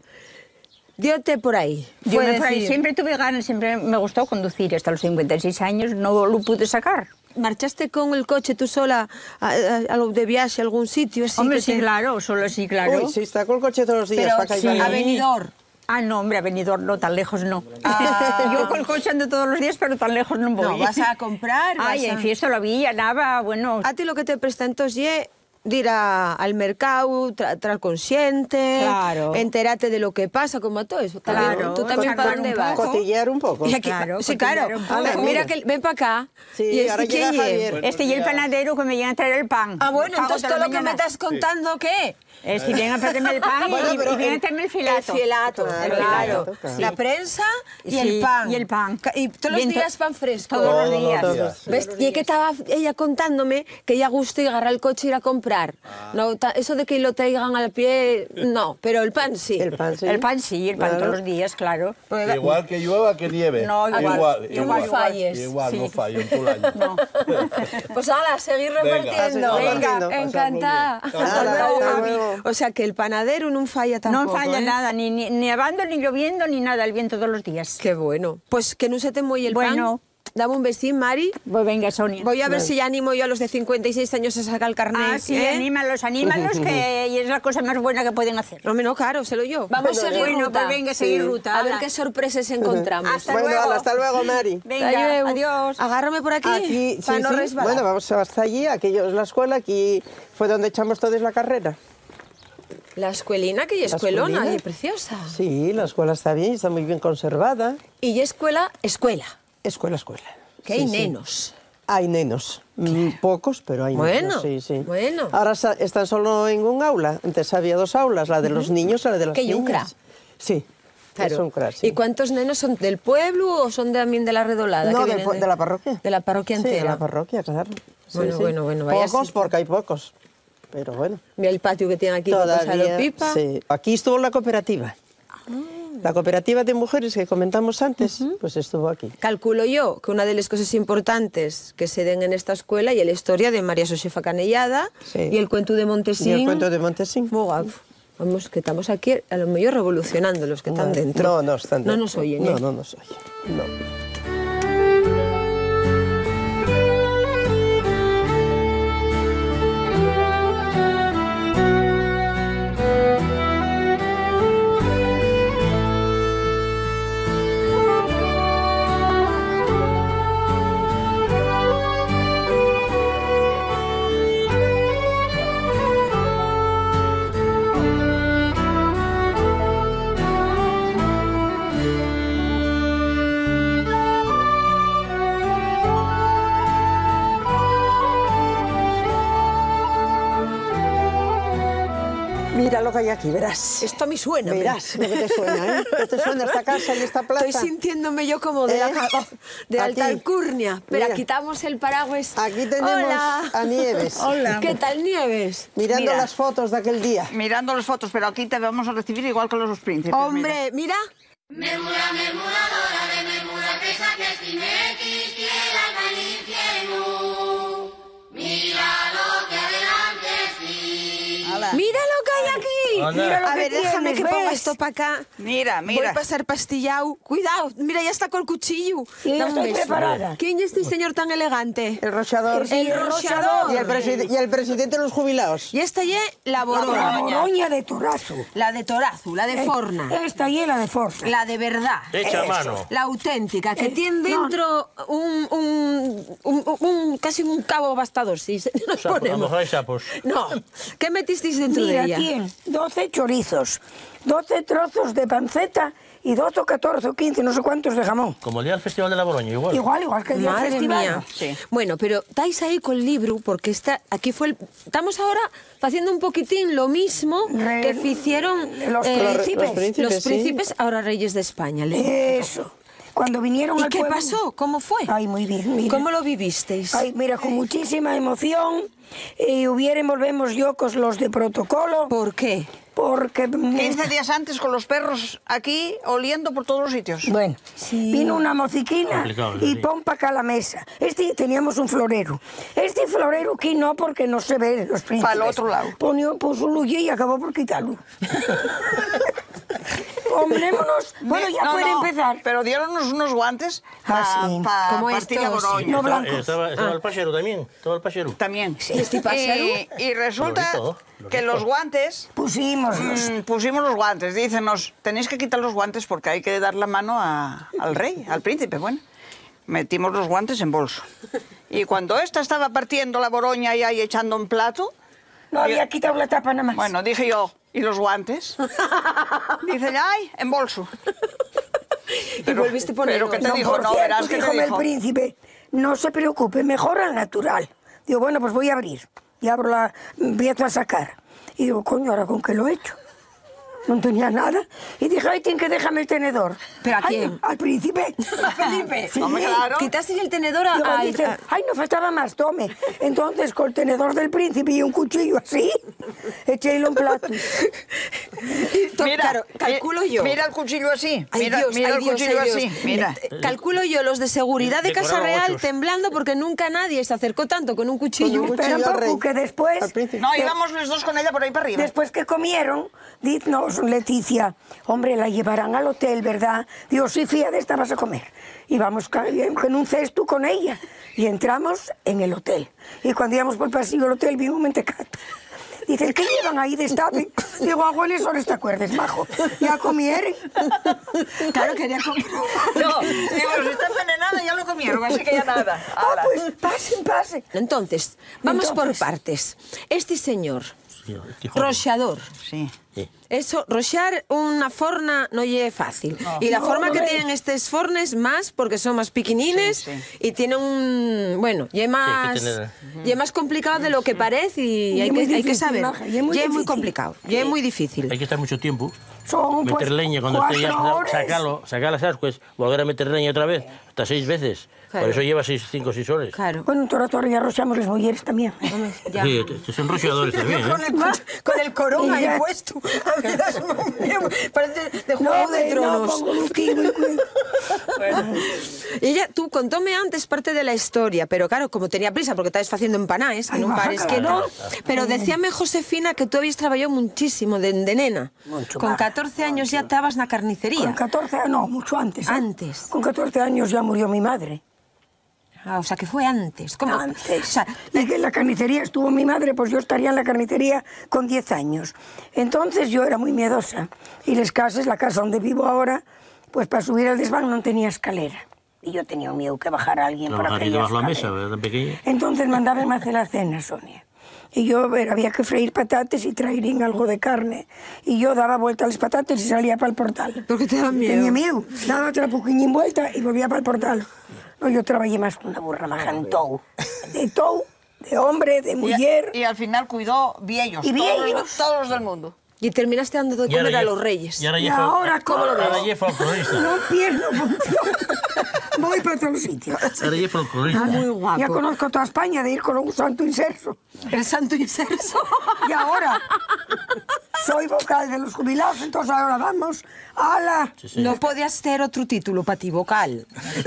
Diote por ahí. Yo Fue me por ahí decir, siempre tuve ganas, siempre me gustó conducir. Hasta los cincuenta y seis años no lo pude sacar. ¿Marchaste con el coche tú sola a, a- a lo de viaje a algún sitio? Así Hombre, que sí, te- claro, solo sí, claro. Uy, sí, está con el coche todos los días Pero para acá y sí, para allá. a Benidorm. Ah, no, hombre, a Benidorm no, tan lejos no. Ah. Yo con el coche ando todos los días, pero tan lejos no voy. No, vas a comprar, vas Ay, a- en fiesta la villa, nada, bueno. A ti lo que te presta entonces ye de ir a- al mercado, tra tra consciente, Claro. entérate de lo que pasa, como a todo eso. También- Claro, ¿Tú también para sacar dónde un vas? poco. Cotillear un poco. Y aquí- Claro, sí, cotillear claro. un poco. Ven, mira que ven para acá. Sí, ¿Y este ahora llega quién ye? Javier. Este y el panadero que me llega a traer el pan. Ah, bueno, Pago entonces toda todo la lo que me mañana. estás contando, ¿qué? Este viene a traerme el pan Bueno, y, pero y viene el- a traerme el filato. El filato, Claro, claro. claro, claro. La prensa y Sí, el pan. y el pan. Ca- Y todos los Bien, to- días pan fresco. Todos los días. Todos. ¿Ves? Y es que estaba ella contándome que ella gusta y agarrar el coche e ir a comprar. No, ta- eso de que lo traigan al pie, no, pero el pan sí. El pan, sí. El pan sí, el pan Claro. todos los días, claro. Igual que llueva que nieve. No, igual. igual, Igual, no falles. Igual, Sí. no fallo en todo el año. No. Pues ahora, seguir Venga, repartiendo. a seguir Venga, repartiendo. encantada. Hasta Hasta luego. luego, Hasta Javi. luego. O sea que el panadero no falla tampoco. No falla ¿eh? nada, ni, ni ni nevando, ni lloviendo, ni nada, el viento todos los días. Qué bueno. Pues que no se te muelle el Bueno. pan. Dame un besín, Mari. Pues venga, Sonia. Voy a ver si ya animo yo a los de cincuenta y seis años a sacar el carnet. Ah, sí, ¿eh? anímalos, anímalos, que es la cosa más buena que pueden hacer. No, no, claro, se lo yo. Vamos a seguir Bueno, ruta. pues venga, seguir ruta. A ver ala. qué sorpresas encontramos. Hasta Bueno, luego. ala, hasta luego, Mari. Venga, Hasta luego. adiós. Agárrame por aquí, Aquí, para sí, no sí. resbalar. Bueno, vamos hasta allí, aquello es la escuela, aquí fue donde echamos todos la carrera. La escuelina, que es La escuelona, escuelina. y preciosa. Sí, la escuela está bien, está muy bien conservada. Y ya escuela, escuela. Escuela, escuela. Que Sí, hay sí. nenos. Hay nenos, mm, pocos, pero hay Bueno, nenos, sí, sí. bueno. Ahora sa- están solo en un aula, antes había dos aulas, la de los niños y la de las Que hay un niñas. Sí, Claro. es un cra, sí. ¿Y cuántos nenos son del pueblo o son también de la redolada? No, que del vienen pu- de la parroquia. De la parroquia Sí, entera. de la parroquia, claro. Sí, Bueno, sí. bueno, bueno, vaya Pocos sí. porque hay pocos, pero bueno. Mira el patio que tiene aquí para pasar Todavía, la pipa. sí. Aquí estuvo la cooperativa. La cooperativa de mujeres que comentamos antes, pues estuvo aquí. Calculo yo que una de las cosas importantes que se den en esta escuela y la historia de María Josefa Canellada Sí. y el cuento de Montesín. Y el cuento de Montesín. Buah, vamos, que estamos aquí a lo mejor revolucionando los que están No, dentro. No, no están No dentro. nos oyen, No, ¿eh? no nos oyen. No. Mira lo que hay aquí, verás. Esto a mí suena. Verás lo que te suena, ¿eh? ¿Qué te suena esta casa y esta plaza? Estoy sintiéndome yo como de, la, ¿Eh? ca- de Aquí. alta alcurnia. Pero Mira. quitamos el paraguas. Aquí tenemos Hola. a Nieves. Hola. ¿Qué tal, Nieves? Mirando Mira. las fotos de aquel día. Mirando las fotos, pero aquí te vamos a recibir igual que los príncipes. Hombre, mira. Memura, memuradora de memura que saques timequis, quiera al infierno. Mira lo que adelante sí. Mira. Mira lo que hay aquí. Mira lo a que ver, déjame tienes, que ponga ¿ves? esto para acá. Mira, Voy mira. a pasar pastillado. Cuidado, mira, ya está con el cuchillo. Sí, ya Dame un estoy beso. preparada. ¿Quién es este señor tan elegante? El rochador. El rochador. Y el, preside- y el presidente de los jubilados. Y esta ye la La borona. boroña de Turazo. La de Torazu, la de Forna. Esta y la de Forza. La de verdad. Hecha a mano. La auténtica, que Eh, tiene no. dentro un, un, un- un- casi un cabo bastador, si se- nos Sapos, a lo ponemos. mejor hay sapos. No, ¿qué metisteis dentro Mira, de ella? tiene doce chorizos, doce trozos de panceta y doce o catorce o quince, no sé cuántos de jamón. Como el día del Festival de la Boroña, igual. Igual, igual que el día del Madre festival. mía. Sí. Bueno, pero estáis aí col libro, porque está, aquí fue el... Estamos ahora haciendo un poquitín lo mismo Re- que hicieron los príncipes. Los príncipes, los sí. príncipes, ahora reyes de España. Eso. Cuando vinieron ¿Y al qué pueblo- pasó? ¿Cómo fue? Ay, muy bien, mira. ¿Cómo lo vivisteis? Ay, mira, con muchísima emoción. Y hubiera volvemos yocos los de protocolo. ¿Por qué? Porque... quince días antes con los perros aquí oliendo por todos los sitios. Bueno, Sí. vino una mociquina Complicado, y sí. pon para acá la mesa. Este teníamos un florero. Este florero aquí no, porque no se ve los príncipes. Para el otro lado. Ponió, puso luz y acabó por quitarlo. Ponémonos. Bueno, ya No, puede no, empezar. Pero dieronnos unos guantes Ah, para sí. Como partir la estos, boroña. No Estaba, blancos. estaba, estaba el pacheru también, estaba el pacheru. También. ¿Y este pájaro? Y, y resulta Lo rico, lo que rico. los guantes... Pusimos los... mm, pusimos los guantes. Dícenos, tenéis que quitar los guantes porque hay que dar la mano a- al rey, al príncipe. Bueno, metimos los guantes en bolso. Y cuando esta estaba partiendo la boroña y ahí echando un plato... No había quitado la tapa nada más. Bueno, dije yo, ¿y los guantes? Dicen, ay, en bolso. y volviste a poner... pero ¿qué te No, dijo? por No, cierto, verás que te díjome el dijo. príncipe, no se preocupe, mejor al natural. Digo, bueno, pues voy a abrir. Y abro la... empiezo a sacar. Y digo, coño, ¿ahora con qué lo he hecho? No tenía nada. Y dije, ay, tiene que déjame el tenedor. ¿Pero a Ay, quién? al príncipe. ¿A Felipe? Sí. Hombre, claro. Quitaste el tenedor a... Digo, a- dice, a- ay, no faltaba más, tome. Entonces, con el tenedor del príncipe y un cuchillo así, eché un plato. To- claro, calculo yo. Mira el cuchillo así. Ay, mira Dios, mira ay, el Dios, cuchillo ay, así. Dios. Mira. Eh, Calculo yo los de seguridad de Casa Decorado Real ochos. temblando porque nunca nadie se acercó tanto con un cuchillo. Con un Espera un cuchillo al poco, rey, que después... al príncipe. No, que- íbamos los dos con ella por ahí para arriba. Después que comieron, diznos Leticia, hombre, la llevarán al hotel, ¿verdad? Digo, sí, fíjate, esta vas a comer. Y vamos ca- en un cesto con ella. Y entramos en el hotel. Y cuando íbamos por el pasillo del hotel, vimos un mentecato. Dice, ¿qué llevan ahí de estape? Digo, aguanes, ahora te acuerdes, majo. Ya comieron. Claro, quería comer. No, digo, si está envenenada ya lo comieron, así que ya nada. Ah, Ala. pues pasen, pasen. Entonces, vamos Entonces. por partes. Este señor, Sí, el Quijote. roxador. Sí. Sí. Eso, roxar una forna no lle fácil. Y la No, forma no que es. tienen estos fornes más, porque son más piquinines Sí, sí. y tienen un... Bueno, y es más, tener- y es más complicado de lo que parece y Y hay es que, muy hay que difícil, saber. Maja, y es muy Y es muy difícil. complicado, y es muy difícil. Hay que estar mucho tiempo. Son, Meter pues, leña cuando esté ya, cuatro horas. sacarlo, sacar las ascuas, volver a meter leña otra vez, hasta seis veces. Claro. Por eso lleva seis, cinco o seis horas. Claro. Bueno, toda torre ya rochamos las mujeres también. Ya. Sí, estos son rociadores también, Con ¿eh? el, con el corón Y ahí ya. puesto. A ver, das un- Parece de Juego No, de de, no, Tronos. pongo un kiwi, cuidado. Ella, tú contóme antes parte de la historia, pero claro, como tenía prisa porque estabas haciendo empanadas, Ay, en un maja, pares que no. claro. Pero decíame Josefina que tú habías trabajado muchísimo de, de nena. Mucho, Con maja, catorce años ya estabas en la carnicería. Con catorce años, no, mucho antes. ¿eh? Antes. Con catorce años ya murió mi madre. Ah, o sea, que fue antes. ¿Cómo? Antes. O sea, y que en la carnicería estuvo mi madre, pues yo estaría en la carnicería con diez años. Entonces yo era muy miedosa. Y las casas, la casa donde vivo ahora, pues para subir al desván no tenía escalera. Y yo tenía miedo que bajara alguien por Trabajar y aquella debajo de la escalera. mesa, ¿verdad? Tan pequeña. Entonces mandaban a hacer la cena, Sonia. Y yo, a ver, había que freír patatas y traerían algo de carne. Y yo daba vuelta a las patatas y salía para el portal. ¿Por qué te daba miedo? Tenía miedo. Daba otra poquillín vuelta y volvía para el portal. No, yo trabajé más con una burra maja en tou. De tou, de hombre, de Y, mujer. y al final cuidó viellos, Y todos, viellos. los- todos los del mundo. y terminaste dando de Y ahora comer a ya- los reyes. Y ahora Y ya fue- ahora, ¿cómo lo ves? Ahora ya es folclorista. No pierdo. Voy para todos sitios. Ahora ya es folclorista. Muy guapo. Ya conozco toda España de ir con un santo inserso. El santo inserso. Y ahora soy vocal de los jubilados, entonces ahora vamos a la... No podías ser otro título para ti, vocal.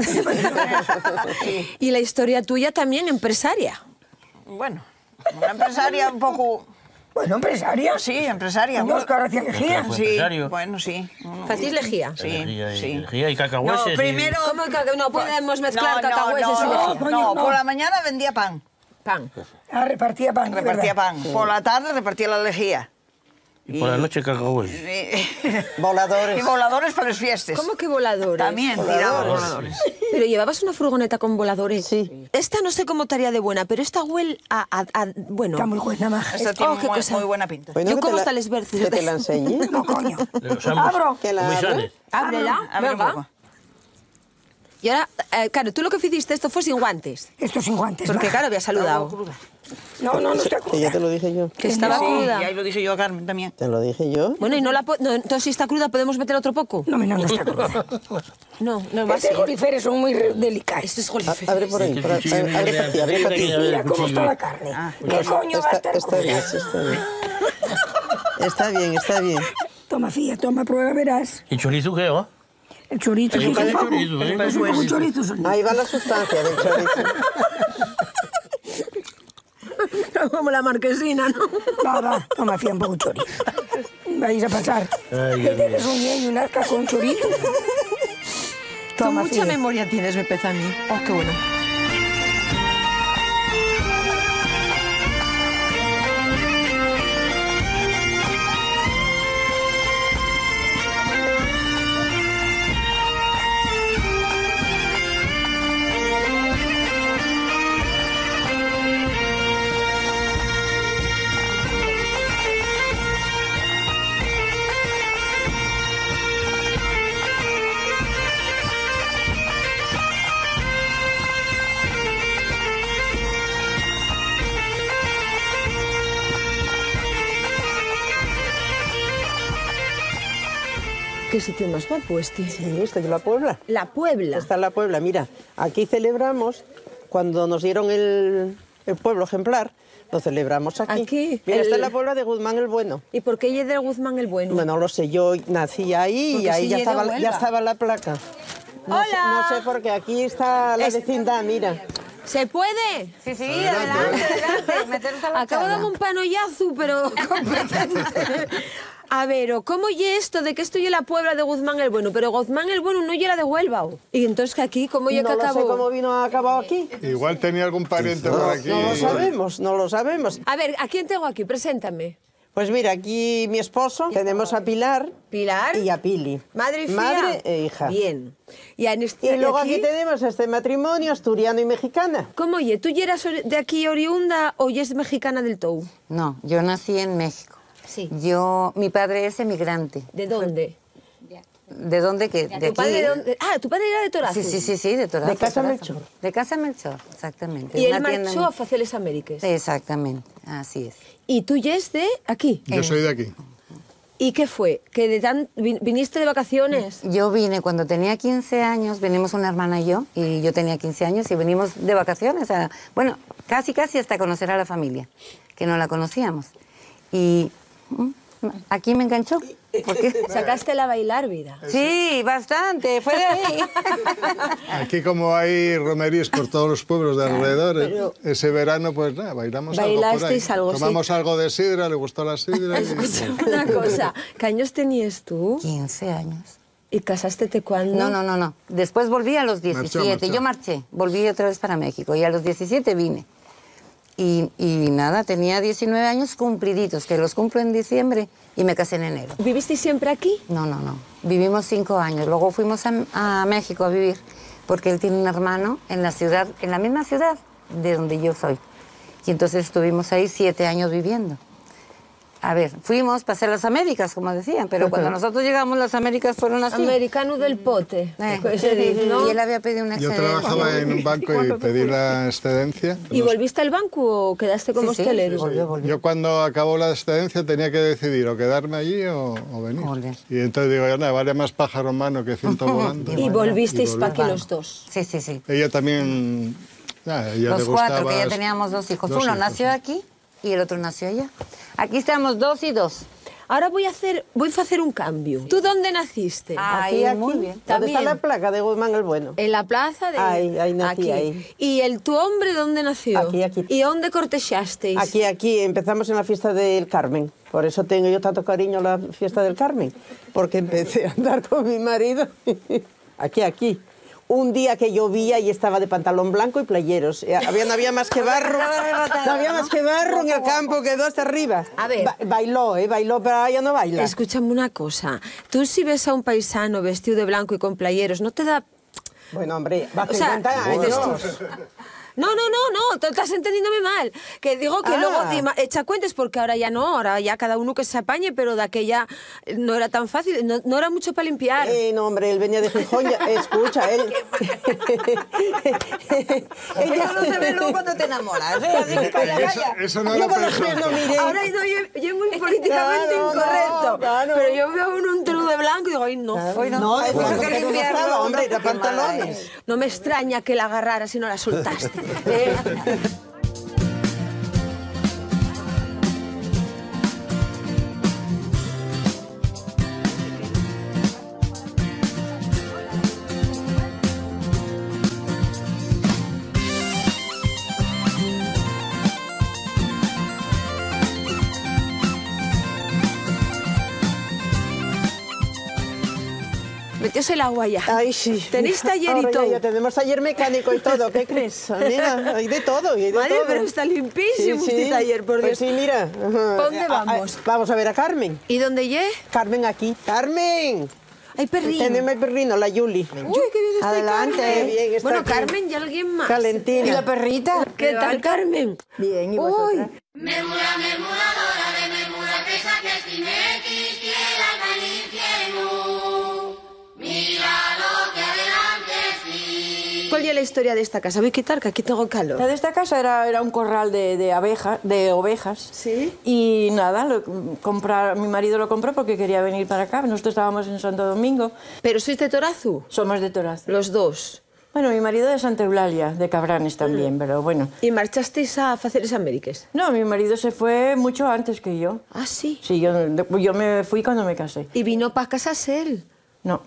Y la historia tuya también, empresaria. Bueno, una empresaria un poco... Bueno, empresaria. Sí, empresaria. Yo Oscar hacía lejía. Fue Sí, empresario. bueno, sí. ¿Facís lejía? Sí, Lejía y- sí. lejía y cacahueses. No, y- primero... ¿Cómo que no podemos mezclar No, no, cacahuetes no, y no, lejía? coño, no, no. por la mañana vendía pan. Pan. Ah, repartía pan. de Repartía verdad. pan. Por la tarde repartía la lejía. Y por la noche cacagüey. Voladores. Y voladores para las fiestas. ¿Cómo que voladores? También tiramos voladores. Pero llevabas una furgoneta con voladores. Sí. Esta no sé cómo estaría de buena, pero esta huele a, a, a- bueno. Está muy buena, maja. Esta tiene Oh, qué muy, cosa. muy buena pinta. Bueno, Yo que como te hasta la- les verces. Que te la enseñe. No, coño. De los ambos. Abro. Que la Muy abra. sane. Ábrela, Abre un venga. poco. Y ahora, eh, claro, tú lo que hiciste esto fue sin guantes. Esto sin guantes, Porque maja. claro, había saludado. No, no, no está Que ya te lo dije yo. Que estaba Sí, cruda. y ahí lo dije yo a Carmen también. Te lo dije yo. Bueno, y no la po- no, entonces si está cruda podemos meter otro poco. No, no, no está cruda. No, no va a Este ser. goliferes son muy re- delicados. Este es A- golifer. Abre por ahí. Sí, por- el cuchillo abre abre de para ti, abre para ti. Mira, Mira cómo cuchillo. está la carne. Ah. ¿Qué coño va a Está, estar está bien, cruda? sí, está bien. Está bien, está bien. Toma, fía, toma, prueba, verás. ¿Y chorizo qué va? El chorizo. Es sí, un que de poco. chorizo, ¿eh? Es un poco chorizo, son. Ahí va la sustancia del chorizo. Como la marquesina, ¿no? Va, va, toma, fía, un poco chorizo. Vais a pasar. Ay, Que Dios tienes mío. un niño y un arca con chorizo. Tú Toma, mucha fía. memoria tienes, me pesa a mí. Oh, qué bueno. ¿Qué sitio más guapo este? Sí, esta es la Puebla. La Puebla. Está en la Puebla. Mira, aquí celebramos, cuando nos dieron el, el pueblo ejemplar, lo celebramos aquí. Aquí, Mira, el- está en la Puebla de Guzmán el Bueno. ¿Y por qué ella de Guzmán el Bueno? Bueno, no lo sé, yo nací ahí Porque y ahí sí ya llega estaba, Huelva. ya estaba la placa. No sé, ¡Hola! no sé, porque aquí está la Es- vecindad, mira. ¿Se puede? Sí, sí, adelante, adelante. Meteros a la Acabo de charla. dar un panollazo, pero competente. A ver, ¿o ¿cómo ye esto de que esto ye la Puebla de Guzmán el Bueno? Pero Guzmán el Bueno no ye la de Huelva. ¿O? Y entonces que aquí, ¿cómo ye No que lo sé acabó? cómo vino a acabado aquí. Igual tenía algún pariente por aquí. No lo sabemos, no lo sabemos. A ver, ¿a quién tengo aquí? Preséntame. Pues mira, aquí mi esposo, tenemos a Pilar. Pilar. Y a Pili. Madre y fía. Madre e hija. Bien. Y, en este, Y luego aquí tenemos este matrimonio asturiano y mexicana. ¿Cómo ye? ¿Tú ye eras ori- de aquí oriunda o ye es mexicana del Tou? No, yo nací en México. Sí. Yo, mi padre es emigrante. ¿De dónde? ¿De dónde que? De ¿Tu aquí. padre de dónde? Ah, tu padre era de Torazo. Sí, sí, sí, sí, de Torazo. De Casa Torazo. Melchor. De Casa Melchor, exactamente. Y él Una tienda marchó a hacer las Américas. Exactamente, así es. ¿Y tú yes de aquí? Yo soy de aquí. ¿Y qué fue? ¿Que de tan... vin- viniste de vacaciones? Yo vine cuando tenía quince años, venimos una hermana y yo, y yo tenía quince años y venimos de vacaciones. A, bueno, casi, casi hasta conocer a la familia, que no la conocíamos. Y mm, aquí me enganchó. Porque... Sacaste la bailar, vida. Sí, bastante, fue de ahí. Aquí como hay romerías por todos los pueblos de alrededor, pero- ese verano pues nada, bailamos algo por ahí. Bailasteis algo, sí. Tomamos algo de sidra, le gustó la sidra. y- Una cosa, ¿qué años tenías tú? quince años. ¿Y casástete cuándo? No, no, no, no. Después volví a los diecisiete. marchó. Yo marché, volví otra vez para México y a los diecisiete vine. Y, y nada, tenía diecinueve años cumpliditos, que los cumplo en diciembre y me casé en enero. ¿Vivisteis siempre aquí? No, no, no. Vivimos cinco años. Luego fuimos a, a México a vivir porque él tiene un hermano en la ciudad, en la misma ciudad de donde yo soy. Y entonces estuvimos ahí siete años viviendo. A ver, fuimos para hacer las Américas, como decían, pero cuando nosotros llegamos las Américas fueron así. Americano del pote, Eh, que se dice, ¿no? Y él había pedido una Yo excedencia. trabajaba en un banco y pedí la excedencia. ¿Y volviste al banco o quedaste como Sí, sí, hostelero? volvió, volvió. Yo cuando acabó la excedencia tenía que decidir o quedarme allí o, o venir. Volver. Y entonces digo, ya nada, vale más pájaro en mano que ciento volando. Y volvisteis Y para volví. aquí los dos. Sí, sí, sí. Ella también, ya, ella Los le gustaba... cuatro, que ya teníamos dos hijos. dos Uno hijos, nació sí. aquí y el otro nació allá. Aquí estamos dos y dos. Ahora voy a hacer, voy a hacer un cambio. ¿Tú dónde naciste? Ay, Aquí, aquí. muy bien. ¿Dónde También. está la placa de Guzmán el Bueno? En la plaza de... Ahí, ahí nací, aquí. ahí. ¿Y el tu hombre dónde nació? Aquí, aquí. ¿Y dónde cortejasteis? Aquí, aquí, empezamos en la fiesta del Carmen. Por eso tengo yo tanto cariño a la fiesta del Carmen. Porque empecé a andar con mi marido. Aquí, aquí. un día que llovía y estaba de pantalón blanco y playeros. Eh, Había, no había más que barro, no había más que barro en el campo, quedó hasta arriba. A ver. Ba- bailó, ¿eh? Bailó, pero ella no baila. Escúchame una cosa. Tú si ves a un paisano vestido de blanco y con playeros, ¿no te da...? Bueno, hombre, va a O sea, cincuenta dices años. tú- No, no, no, no, te estás entendiéndome mal. Que digo que Ah. luego dima- echa cuentas porque ahora ya no, ahora ya cada uno que se apañe, pero de aquella no era tan fácil, no, no era mucho para limpiar. Eh, no, hombre, él venía de Gijón, ya- escucha, él... Eso no se ve luego cuando te enamoras, ¿eh? Así que calla, Eso, calla. eso no Yo era con los pies no perfecto. miré. Ahora no, yo, yo muy políticamente Claro, no, incorrecto, claro. pero yo veo un, un truco de blanco y digo, ay, no. Hoy no, no, de blanco que no estaba, hombre, era pantalones. No me extraña que la agarrara si no la soltaste. Eh, Metióse el agua ya. Ay, sí. ¿Tenéis taller y Ahora ya- todo? Ya, tenemos taller mecánico y todo, ¿qué crees? Mira, hay de todo, hay de Madre, todo. pero está limpísimo Sí, este sí. taller, por Pues Dios. sí, mira. ¿Pa' dónde vamos? Vamos a ver a Carmen. ¿Y dónde lle? Carmen aquí. ¡Carmen! Hay perrín. Tenemos el perrino, la Yuli. Uy, qué bien está Adelante. Carmen. Qué bien está bueno, aquí. Carmen y alguien más. Calentina. ¿Y la perrita? ¿Qué tal, Carmen? Bien, ¿y Uy, vosotras? Memura, memuradora de memura, que saques tinequis, quiera al infierno. Mira lo que adelante sí. ¿cuál es la historia de esta casa? Voy a quitar, que aquí tengo La calor. de esta casa era, era un corral de, de abejas, de ovejas. ¿Sí? Y nada, lo, comprar, mi marido lo compró porque quería venir para acá. Nosotros estábamos en Santo Domingo. ¿Pero sois de Torazu? Somos de Toraz. Los dos. Bueno, mi marido de Santa Eulalia, de Cabranes también, pero bueno. ¿Y marchasteis a Faceres Américas? No, mi marido se fue mucho antes que yo. Ah, sí. Sí, yo, yo me fui cuando me casé. ¿Y vino para casarse él? No.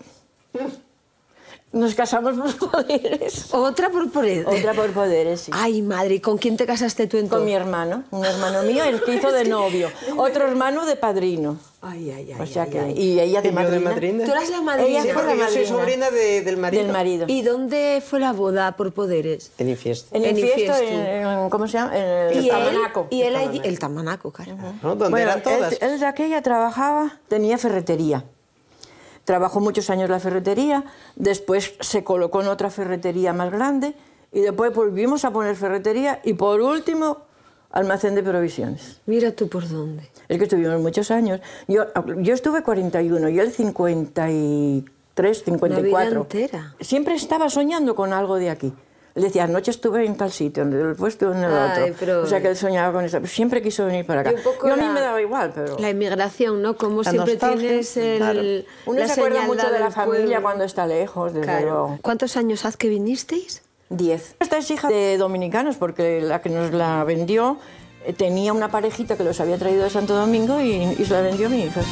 Nos casamos por poderes. ¿Otra por poderes? Otra por poderes, sí. Ay, madre, ¿y con quién te casaste tú entonces? Con mi hermano, un hermano mío, el que hizo de novio. Otro hermano de padrino. Ay, ay, ay. O sea ay, que, ay. y ella de ¿Y yo madrina. de madrina? ¿Tú eras la madrina? Ella Sí, fue la porque yo soy madrina. sobrina de- del marido. Del marido. ¿Y dónde fue la boda por poderes? En Infiesto. En En Infiesto, Infiesto. en, en- ¿cómo se llama? En el ¿Y él? Tamanaco. Y él allí, el tamanaco, claro. ¿No? ¿Dónde Bueno, eran todas? Él, él de aquella trabajaba, tenía ferretería. Trabajó muchos años la ferretería, después se colocó en otra ferretería más grande y después volvimos a poner ferretería y por último almacén de provisiones. Mira tú por dónde. Es que estuvimos muchos años. Yo, yo estuve cuarenta y uno y él cincuenta y tres, cincuenta y cuatro. Una vida entera. Siempre estaba soñando con algo de aquí. Él decía, anoche estuve en tal sitio, después estuve en el Ay, otro. pero- O sea que él soñaba con eso. Siempre quiso venir para acá. Y un poco Yo a mí la- me daba igual, pero... La inmigración, ¿no? Como La siempre nostalgia, tienes el, Claro. Uno la se acuerda señal mucho de la del familia pueblo. cuando está lejos, desde Claro. luego. ¿Cuántos años hace que vinisteis? Diez. Esta es hija de dominicanos porque la que nos la vendió eh, tenía una parejita que los había traído de Santo Domingo y, y se la vendió mi hija.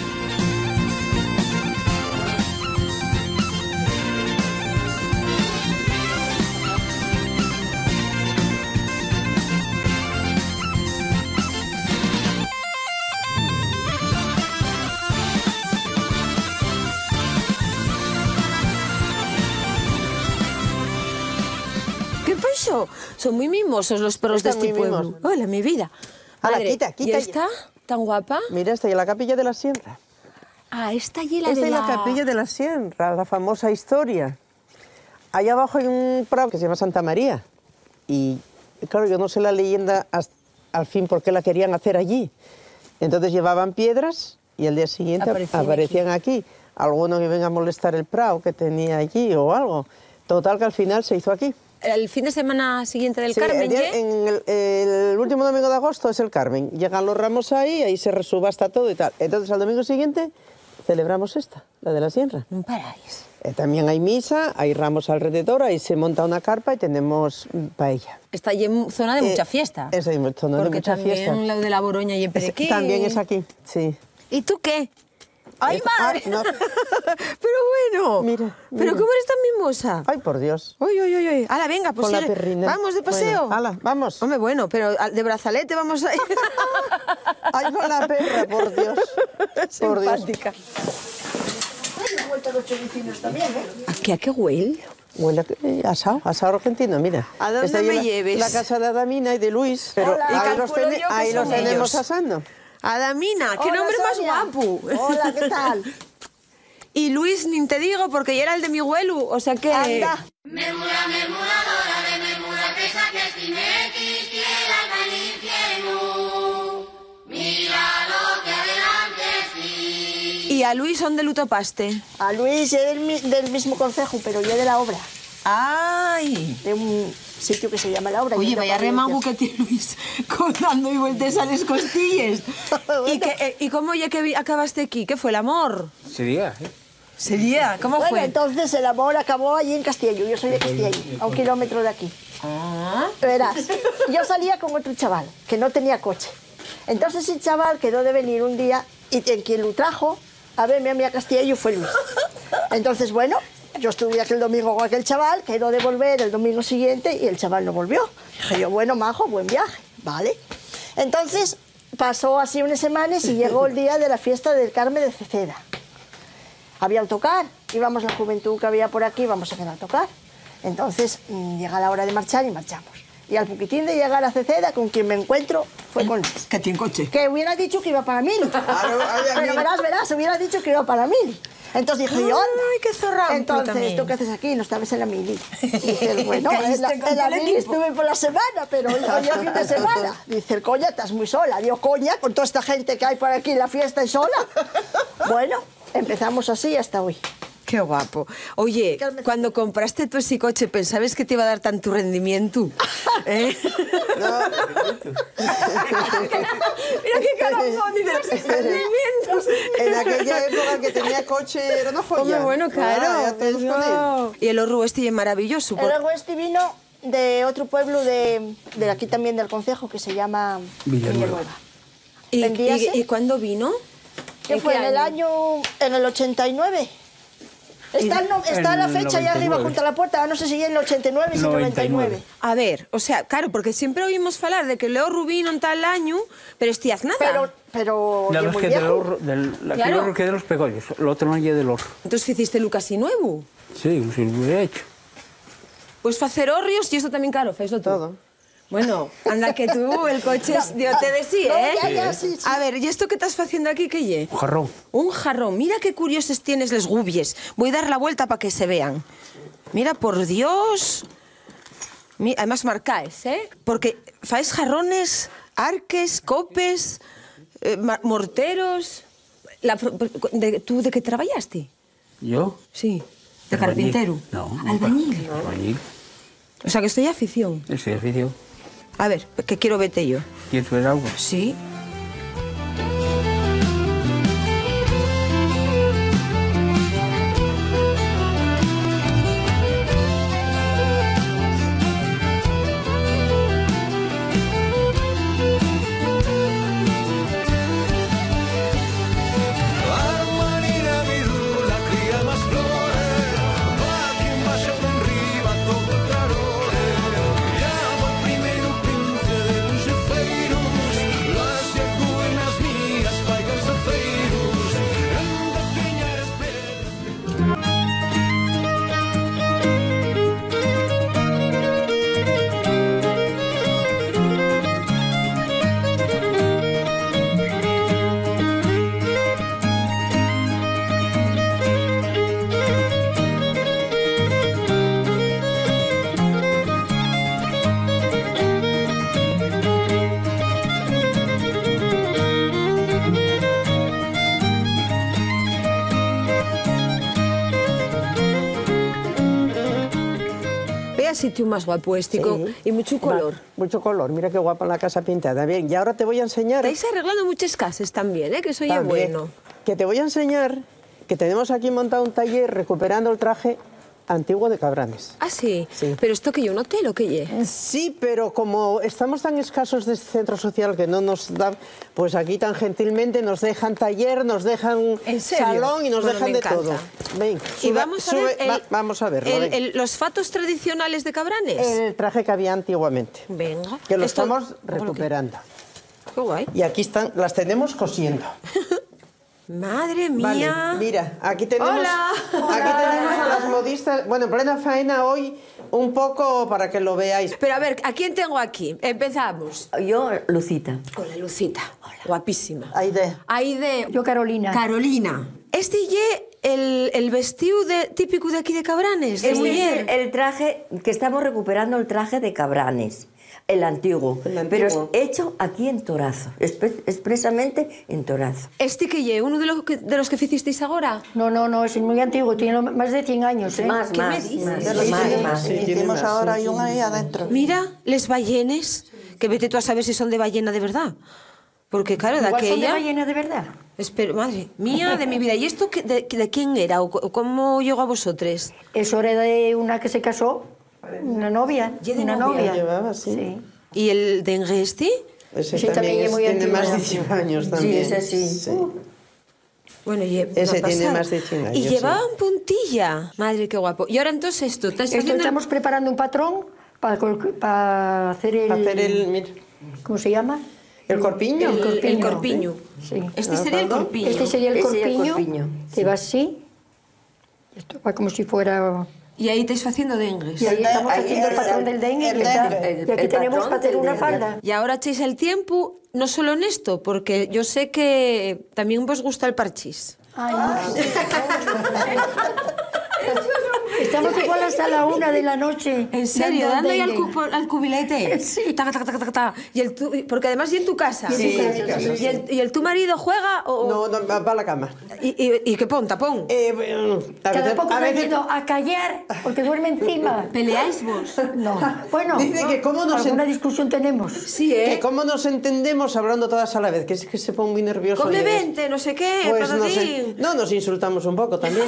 ¿Qué pasó? Son muy mimosos los perros Están de este muy pueblo. mimosos. Hola, mi vida. Ala, Madre, quita, quita ¿y ya. esta? ¿Tan guapa? Mira, esta y la capilla de la Sierra. Ah, esta y la Esta de es la... la capilla de la Sierra, la famosa historia. Allá abajo hay un prado que se llama Santa María. Y claro, yo no sé la leyenda hasta- al fin por qué la querían hacer allí. Entonces llevaban piedras y al día siguiente Aparecían aparecían, aquí. Alguno que venga a molestar el prado que tenía allí o algo. Total que al final se hizo aquí. El fin de semana siguiente del Sí, Carmen, el, día- ¿ye? en el, el último domingo de agosto es el Carmen. Llegan los ramos ahí, ahí se resubasta todo y tal. Entonces al domingo siguiente celebramos esta, la de la Sierra. No paráis. Eh, también hay misa, hay ramos alrededor, ahí se monta una carpa y tenemos mm, paella. Está allí en zona de Eh, mucha fiesta. Es ahí, zona de Porque mucha también fiesta. la de la Boroña y en Es- Perequín. también es aquí, sí. ¿Y tú qué? ¡Ay, Es- madre! ah, no. Pero bueno. Mira, ¿Pero mira. cómo eres tan mimosa? Ay, por Dios. Uy, uy, uy, uy. Hala, venga, pues Con la sigue. perrina. Vamos de paseo. Bueno, hala, vamos. Hombre, bueno, pero al- de brazalete vamos a ir. Ay, con la perra, por Dios. Por Dios. Simpática. Ay, han vuelto los choricinos también, ¿eh? ¿A qué, a qué huele? Huele a eh, asado, asado argentino, mira. ¿A dónde Está ahí me la, lleves? La casa de Adamina y de Luis. Pero Hola. Y ahí los, calculo tene- yo que ahí los son tenemos ellos. asando. Adamina, qué Hola, nombre más Sonia. guapo. Hola, ¿qué tal? Y Luis, ni te digo, porque ya era el de mi huelu, o sea que... Anda. Memura, memuradora de memura que saques timequis, quiera al infierno. Mira lo que adelante sí. ¿Y a Luis dónde lo topaste? A Luis es del, mi- del mismo concejo, pero yo de la obra. ¡Ay! De un sitio que se llama La Obra. Oye, Yo vaya toco remango violines. que tiene Luis con dando y vueltas a las costillas. ¿Y, que, eh, ¿Y cómo ya que vi- acabaste aquí? ¿Qué fue, el amor? Sería, ¿eh? ¿Sería? ¿Cómo Bueno, fue? entonces el amor acabó allí en Castillo. Yo soy de Castillo, a un kilómetro de aquí. Ah. Verás, yo salía con otro chaval que no tenía coche. Entonces el chaval quedó de venir un día y en quien lo trajo a verme a mí a Castillo fue Luis. Entonces, bueno, yo estuve aquel domingo con aquel chaval, quedó de volver el domingo siguiente y el chaval no volvió. Dije yo, bueno, majo, buen viaje, ¿vale? Entonces pasó así unas semanas y llegó el día de la fiesta del Carmen de Ceceda. Había autocar, íbamos la juventud que había por aquí, íbamos a quedar a tocar. Entonces mm, llega la hora de marchar y marchamos. Y al poquitín de llegar a Ceceda, con quien me encuentro fue con Luis. ¿Que tiene coche? Que hubiera dicho que iba para mil. Pero verás, verás, hubiera dicho que iba para mil. Entonces dije yo, anda. Ay, qué zorrado. Entonces, ¿tú qué haces aquí? No estabas en la mili. Dice, bueno, Caíste en la, con en la todo el mili equipo. estuve por la semana, pero hoy hoy es fin de semana. Dice, el coña, estás muy sola. Digo, coña, con toda esta gente que hay por aquí en la fiesta y sola. Bueno, empezamos así hasta hoy. Qué guapo. Oye, cuando compraste tú ese coche, ¿pensabas que te iba a dar tanto rendimiento? ¿Eh? Mira qué carambón, dice los rendimientos. En aquella época que tenía coche era una joya. Hombre, bueno, claro. Ah, ya todos con él. Y el orru este es maravilloso. El Orgo este vino de otro pueblo de, de aquí también del concejo que se llama Villanueva. ¿Y, Vendíase. y, y cuándo vino? ¿Qué ¿En fue? qué En el año, en el ochenta y nueve. Está, el no- está En la el fecha allá arriba noventa y nueve. junto a la puerta, no sé si en el ochenta y nueve o en el noventa y nueve. A ver, o sea, claro, porque siempre oímos hablar de que Leo Rubino en tal año, pero estías nada. Pero, pero La oye, vez muy que del viejo. horro, del, la Claro. que el horro que de los pegollos, el otro no es del horro. Entonces hiciste Lucas y nuevo. Sí, sí, lo he hecho. Pues facer horrios y esto también, claro, fes todo. Bueno, anda que tú, el coche es de te de sí, No, ¿eh? ya, ya, sí, sí. A ver, ¿y esto que estás haciendo aquí qué lle? Un jarrón. Un jarrón. Mira qué curiosos tienes les gubies. Voy a dar la vuelta para que se vean. Mira, por Dios. Mi- Además marcáis, ¿eh? Porque faes jarrones, arques, copes, eh, ma- morteros... La pro- de- ¿Tú de qué trabajaste? ¿Yo? Sí. ¿De Albañil. carpintero? No. ¿Albañil? Albañil. O sea, que estoy afición. Ese oficio. A ver, que quiero vete yo. ¿Quieres ver algo? Sí. Marina virula, cría más flores, va quien vaya por riba, todo el calor. Llamo al primero príncipe de lucefeiros, las jacuenas mías, paigas de feiros, anda peñar esperas. Vea sitio más guapo este con- Sí. y mucho color. Va, mucho color, mira qué guapa la casa pintada. Bien, y ahora te voy a enseñar... Estáis arreglando muchas casas también, ¿eh? Que eso ya es También, bueno. que te voy a enseñar que tenemos aquí montado un taller recuperando el traje antiguo de Cabranes. Ah, sí. Pero esto que yo un hotel o qué lle? Sí, pero como estamos tan escasos de este centro social que no nos dan, pues aquí tan gentilmente nos dejan taller, nos dejan ¿En serio? salón y nos Bueno, dejan me de encanta. todo. Ven, Y sube- vamos a sube- ver el- va- vamos a verlo. el- ven. el- los fatos tradicionales de Cabranes. El traje que había antiguamente. Venga. Que lo Esto- estamos recuperando. Qué guay. Y aquí están, las tenemos cosiendo. Madre Vale, mía. mira, aquí tenemos, Hola. aquí tenemos a las modistas. Bueno, en plena faena hoy, un poco para que lo veáis. Pero a ver, ¿a quién tengo aquí? Empezamos. Yo, Lucita. Hola, Lucita. Guapísima. Aide. Aide. Yo, Carolina. Carolina. Este ye el, el vestido de, típico de aquí de Cabranes, de Este mujer. es el, el traje, que estamos recuperando el traje de Cabranes, el antiguo, El antiguo. pero es hecho aquí en Torazo, espe- expresamente en Torazo. Este que ye, uno de los que, de los que hicisteis ahora. No, no, no, es muy antiguo, tiene más de cien años, ¿eh? Más, ¿Qué me más, dices? más, De los más, que más. Sí, tiene hicimos más, ahora sí, hay sí. una ahí adentro. Mira, les ballenes, que vete tú a saber si son de ballena de verdad. Porque claro, de Igual son de aquella... ballena de verdad. Espero, madre mía, de mi vida. ¿Y esto qué- de, de quién era o co- cómo llegó a vosotros? Eso era de una que se casó, una novia, ¿Y de una novia? novia. Llevaba, sí. Sí. ¿Y el de Engesti? Ese Sí, también, también es es- muy tiene antiguo. más de cien años también. ese sí. Bueno, y Ese tiene más de cien años, Y sí. llevaban puntilla. Madre, qué guapo. Y ahora entonces esto, ¿estás Esto haciendo? estamos preparando un patrón para, col- para hacer el... Para hacer el, mira, ¿Cómo se llama? el corpiño. El, corpiño. el corpiño. Sí. Este sería el Alfredo. corpiño. Este sería el Ese sería el corpiño, corpiño, que va así. Esto va como si fuera... Y ahí estáis haciendo dengues. Y ahí El estamos de- haciendo el el- patrón del dengue. el y, está- dengue. y aquí El tenemos patrón para hacer del una dengue. falda. Y ahora echéis el tiempo, no solo en esto, porque yo sé que también os gusta el parchís. Ay, estamos igual hasta la una de la noche. ¿En serio? dando ¿Dando ahí al, dengue. cu- al cubilete? Sí. Taca, taca, taca, taca, taca. Y el tu- porque además y en tu casa. Y en Sí, tu en casa, mi casa, sí. ¿Y el, y el tu marido juega o...? No, no, va va a la cama. ¿Y, y, y qué pon, tapón? Eh, bueno, a Cada veces- poco a me veces- ayudo a callar porque duerme encima. ¿Peleáis vos? No. Bueno, Dice que cómo nos alguna en- discusión tenemos. Sí, que ¿eh? cómo nos entendemos hablando todas a la vez, que es que se pone muy nervioso. Come y es- vente, no sé qué, Pues nos, patatín. no, nos insultamos un poco también.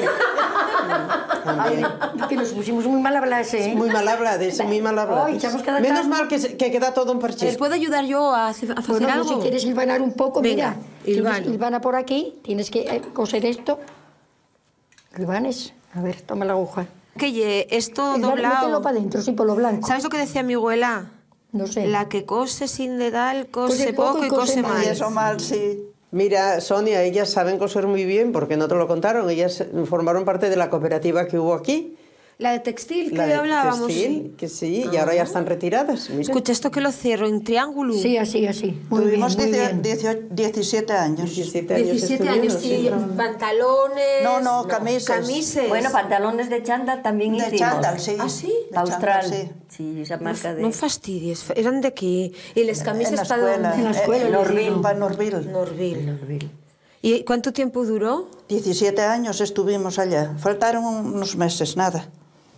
También. Que nos pusimos muy mal a hablarse, ¿eh? Muy mal hablades, muy mal Ay, hablades. echamos cada Menos tarde. mal que, se- que queda todo un ¿Les parchís. puedo ayudar yo a, hacer- a hacer Bueno, algo? pues si quieres hilvanar un poco, Venga, mira. tienes hilvano. hilvana por aquí, tienes que eh, coser esto. Hilvanes. A ver, toma la aguja. Que ye, esto Hilvana, mételo doblado. para adentro, sí, por lo blanco. ¿Sabes lo que decía mi abuela? No sé. La que cose sin dedal, cose Cose poco poco y y cose cose mal. mal. Y eso mal, sí. Mira, Sonia, ellas saben coser muy bien porque no te lo contaron. Ellas formaron parte de la cooperativa que hubo aquí. La de textil que La de hablábamos. textil, que sí, y ahora ya están retiradas. Mira. Escucha, esto que lo cierro en triángulo. Sí, así, así. Muy Tuvimos bien, muy dieci- bien. dieciocho diecisiete años. diecisiete años diecisiete años. estuvieron, Y sí. pantalones. No, no, camisas. Camises. Bueno, pantalones de chándal también De hicimos. chándal, sí. ¿Ah, sí? De Austral. chándal, sí. Sí, esa marca de... No fastidies, eran de aquí. ¿Y las En camisas la para escuela. dónde? En la escuela, En les Norville, digo. para Norville. Norville. ¿Y cuánto tiempo duró? diecisiete años estuvimos allá. Faltaron unos meses, nada.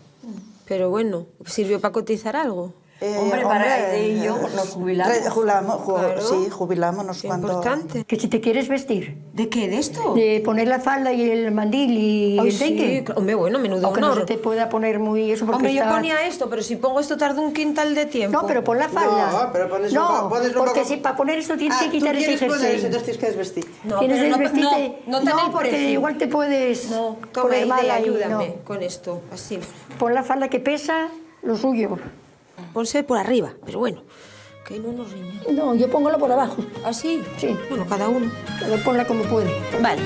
Pero bueno, ¿sirvió para cotizar algo? Eh, Hombre, para Aide y yo nos jubilamos. re- jubilamos, ju- Claro. Sí, jubilámonos Qué cuando... importante. Que si te quieres vestir, ¿De qué? ¿De esto? de poner la falda y el mandil y Ay, el dengue. sí, hombre, bueno, menudo Aunque no honor. se te pueda poner muy eso porque Hombre, yo está- ponía esto, pero si pongo esto tarda un quintal de tiempo. No, pero pon la falda. No, pero pones un No, pa- pones un porque poco- si para poner eso tienes Ah, que quitar tú ese quieres poner eso, jersey. entonces tienes que desvestir. No, Tienes pero no, desvestirte. no, no tener porque precio. igual te puedes No, toma, poner Aide, mal ahí, ayúdame no. con esto, así. Pon la falda que pesa lo suyo. Ponse por arriba, pero bueno, que no nos riñan. No, yo póngalo por abajo. ¿Así? Sí. Bueno, cada uno. Pero ponla como puede. Vale.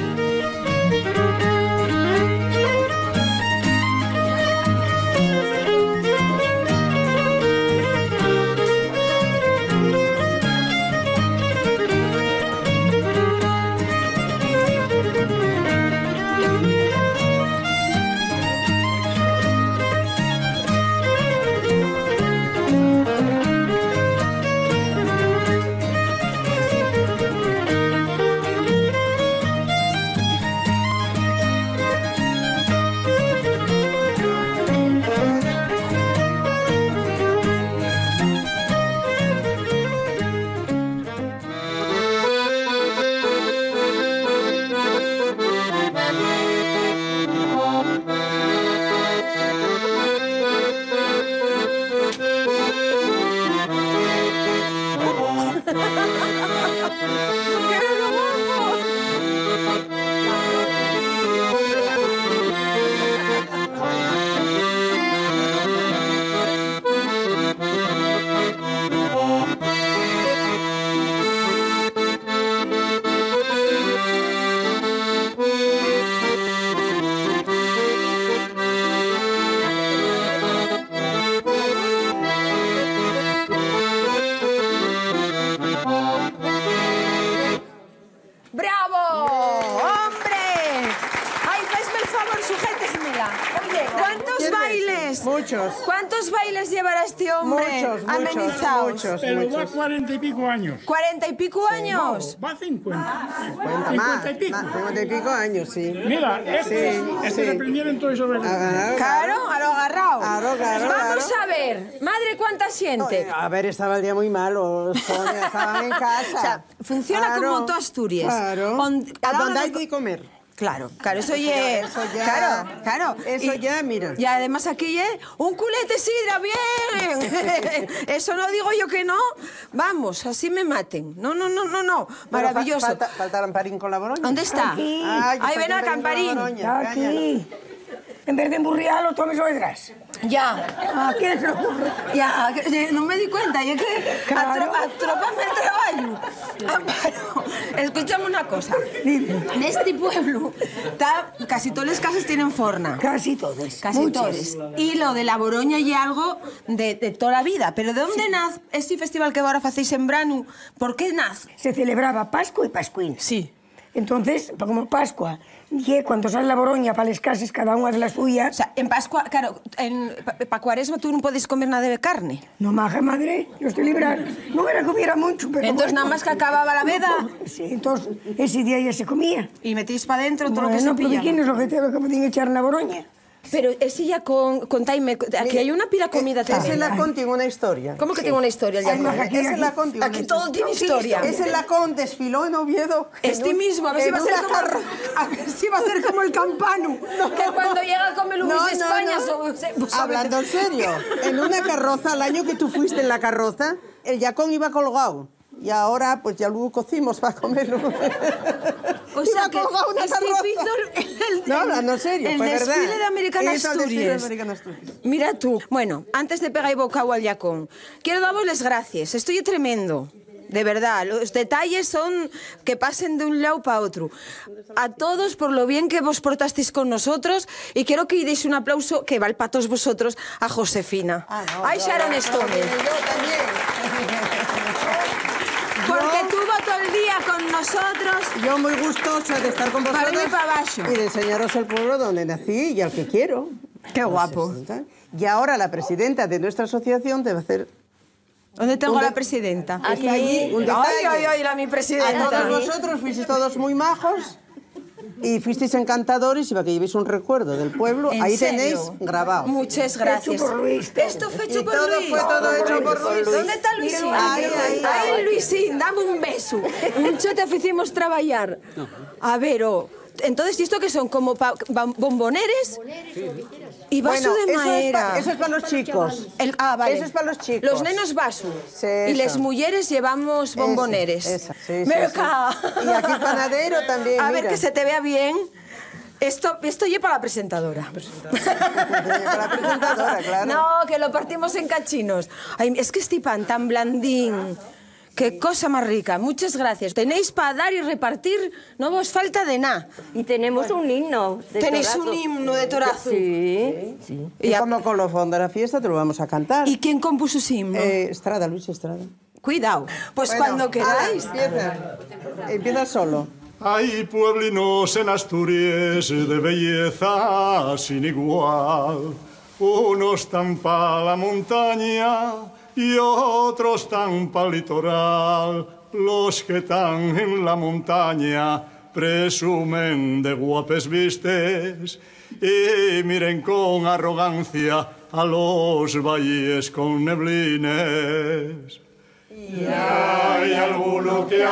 quieres? bailes? Muchos. ¿Cuántos bailes llevará este hombre Muchos, muchos, amenizados? muchos, Pero muchos. va cuarenta y pico años. ¿Cuarenta y pico años? No, va cincuenta. Cuenta Cincuenta y pico. más, cincuenta y pico años, sí. Mira, este, Sí, este sí. le prendieron todo eso. Ah, Claro, a lo agarrado. Claro, claro, Vamos claro. a ver, madre, ¿cuánta siente? A ver, estaba el día muy malo, Sonia, estaban en casa. O sea, funciona Claro, como todo Asturias. Claro. On- a ¿A la dónde hora hay de- que comer? Claro, claro, eso Eso ya, ya- eso ya- claro, claro. eso Y- ya, mira. Y además aquí ya, un culete sidra, bien. Eso no digo yo que no. Vamos, así me maten. No, no, no, no, no. Pero Maravilloso. fa- Falta, falta el Amparín con la Boroña. ¿Dónde está? Aquí. Ay, Ahí yo ven pensé a que venía con la Camparín. Boroña. Aquí. En vez de emburriarlo, tomes lo detrás. Ya. ¿A quién se lo ocurre? Ya, que- no me di cuenta, y es que Claro. atro- atrópame el trabajo. Amparo, escúchame una cosa. En este pueblo, ta- casi todas las casas tienen forna. Casi todas. Casi Muchas. todas. Y lo de la Boroña y algo de, de toda la vida. Pero ¿de dónde nace este festival que ahora hacéis en Branu? ¿Por qué nace? Se celebraba Pascua y Pascuín. Sí. Entonces, como Pascua, y cuando sale la Boroña para las casas, cada una de la suya... O sea, en Pascua, claro, en para Cuaresma tú no puedes comer nada de carne. No, maja madre, yo estoy librada. No era que hubiera mucho, pero... Entonces, nada más que acababa la veda. Sí, entonces, ese día ya se comía. Y metís para adentro todo lo que Bueno, se pero pilla. ¿quién es lo que te lo que podían echar en la Boroña? Pero ese ya con, con Taime, aquí hay una pila comida Ese también. Lacón tiene una historia. ¿Cómo que Sí. tiene una historia el Ay, Lacón? maja, Ese Lacón tiene Aquí una todo historia. tiene historia. Ese Lacón desfiló en Oviedo. Este en un- mismo, a ver si en va a ser una como, carro- a ver si va a ser como el Campano, que cuando llega come Luis No, de no, España. no. so- se- pues, Hablando en serio, en una carroza, el año que tú fuiste en la carroza, el Yacón iba colgado. Y ahora, pues ya luego cocimos para comerlo. O sea Iba que colgado una este carroza. hizo el, el- No, hablando en serio, el fue desfile verdad. de American Hizo el desfile de Asturias. American Asturias. Mira tú. Bueno, antes de pegar bocado al Yacón, quiero daros las gracias. Esto es tremendo. De verdad, los detalles son que pasen de un lado para otro. A todos por lo bien que vos portasteis con nosotros y quiero que deis un aplauso que vale para todos vosotros a Josefina. Ah, no, Ay, yo- Sharon yo- Stone. Yo también. Porque tuvo todo el día con nosotros. Yo muy gustosa de estar con Para vosotros. arriba y para abajo. Y de enseñaros el pueblo donde nací y al que quiero. Qué guapo. Y ahora la presidenta de nuestra asociación debe hacer... ¿Dónde tengo un a la de- presidenta? Está allí, un Ay, detalle. ay, ay, la mi presidenta. A todos vosotros fuisteis todos muy majos y fuisteis encantadores y para que llevéis un recuerdo del pueblo, ¿En ahí serio? tenéis grabado. Muchas gracias. Hecho por Luis. Esto fue hecho Y por todo Luis. fue todo hecho por Luis. ¿Dónde está Luisín? Ay, ay, Ay, ay. Luisín, dame un beso. Mucho te hicimos trabajar. A ver, oh, entonces, ¿esto qué son? ¿Como pa- bam- bomboneres? Y vaso Bueno, de eso es madera. pa- eso es para los chicos. El- ah, vale. Eso es para los chicos. Los nenos vaso. Sí, y eso. las mujeres llevamos bomboneres. Esa, sí, sí, Me sí. cago. Y aquí panadero también, A ver, mira. que se te vea bien. Esto, esto lleva para la presentadora. Para la presentadora, claro. No, que lo partimos en cachinos. Ay, es que este pan tan blandín. Qué cosa más rica. Muchas gracias. Tenéis para dar y repartir, no vos falta de nada. Y tenemos un himno de Tenéis Torazo. un himno de Torazo. Sí, sí. Y como colofón de la fiesta te lo vamos a cantar. ¿Y quién compuso ese himno? Eh, Estrada, Luis Estrada. Cuidado. Pues Bueno, cuando queráis. ala, empieza. Empieza solo. Hay pueblinos en Asturias de belleza sin igual. Unos tan pa' la montaña y otros tan pa' el litoral. Los que están en la montaña presumen de guapes vistes y miren con arrogancia a los valles con neblines. Y hay alguno que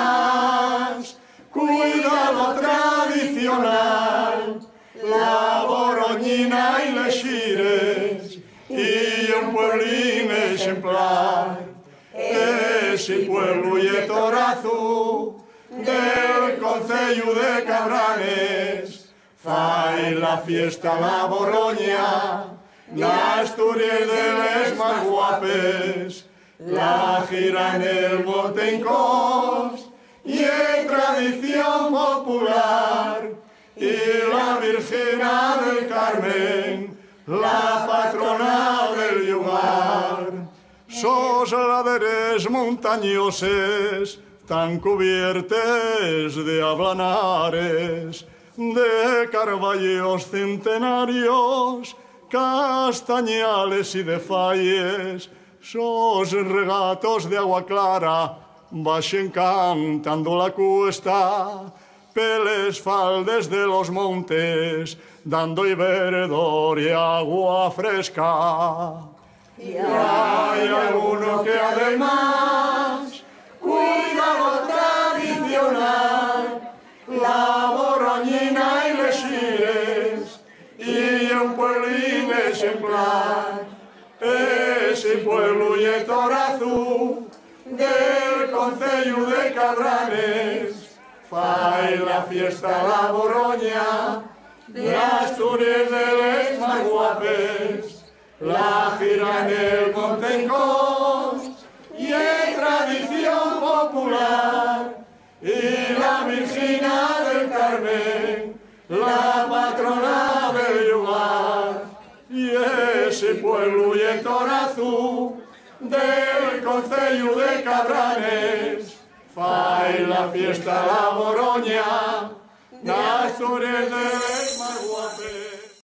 además cuida lo tradicional, la boroñina y les xires, y un pueblín ejemplar. Ese pueblo y Torazo, del concello de Cabranes, fai la fiesta la boroña, na Asturias de les más guapes, la gira en el Montencós, y en tradición popular, y la Virgina del Carmen, la patrona del lugar. Sos laderes montañoses, tan cubiertes de ablanares, de carballos centenarios, castañales y de falles, sos regatos de agua clara, baixen cantando la cuesta, peles faldes de los montes, dando y verdor y agua fresca. Y hay alguno que además cuida lo tradicional, la boroñina y les xires, y un pueblín exemplar, ese pueblo y Torazú, del concello de Cabranes, fai la fiesta la boroña, de Asturias de les más guapes, la gira en el Montencós, y es tradición popular, y la Virgina del Carmen, la patrona del lugar, y ese pueblo y el Torazú, del concello de Cabranes, fai la fiesta la boroña, de Asturias de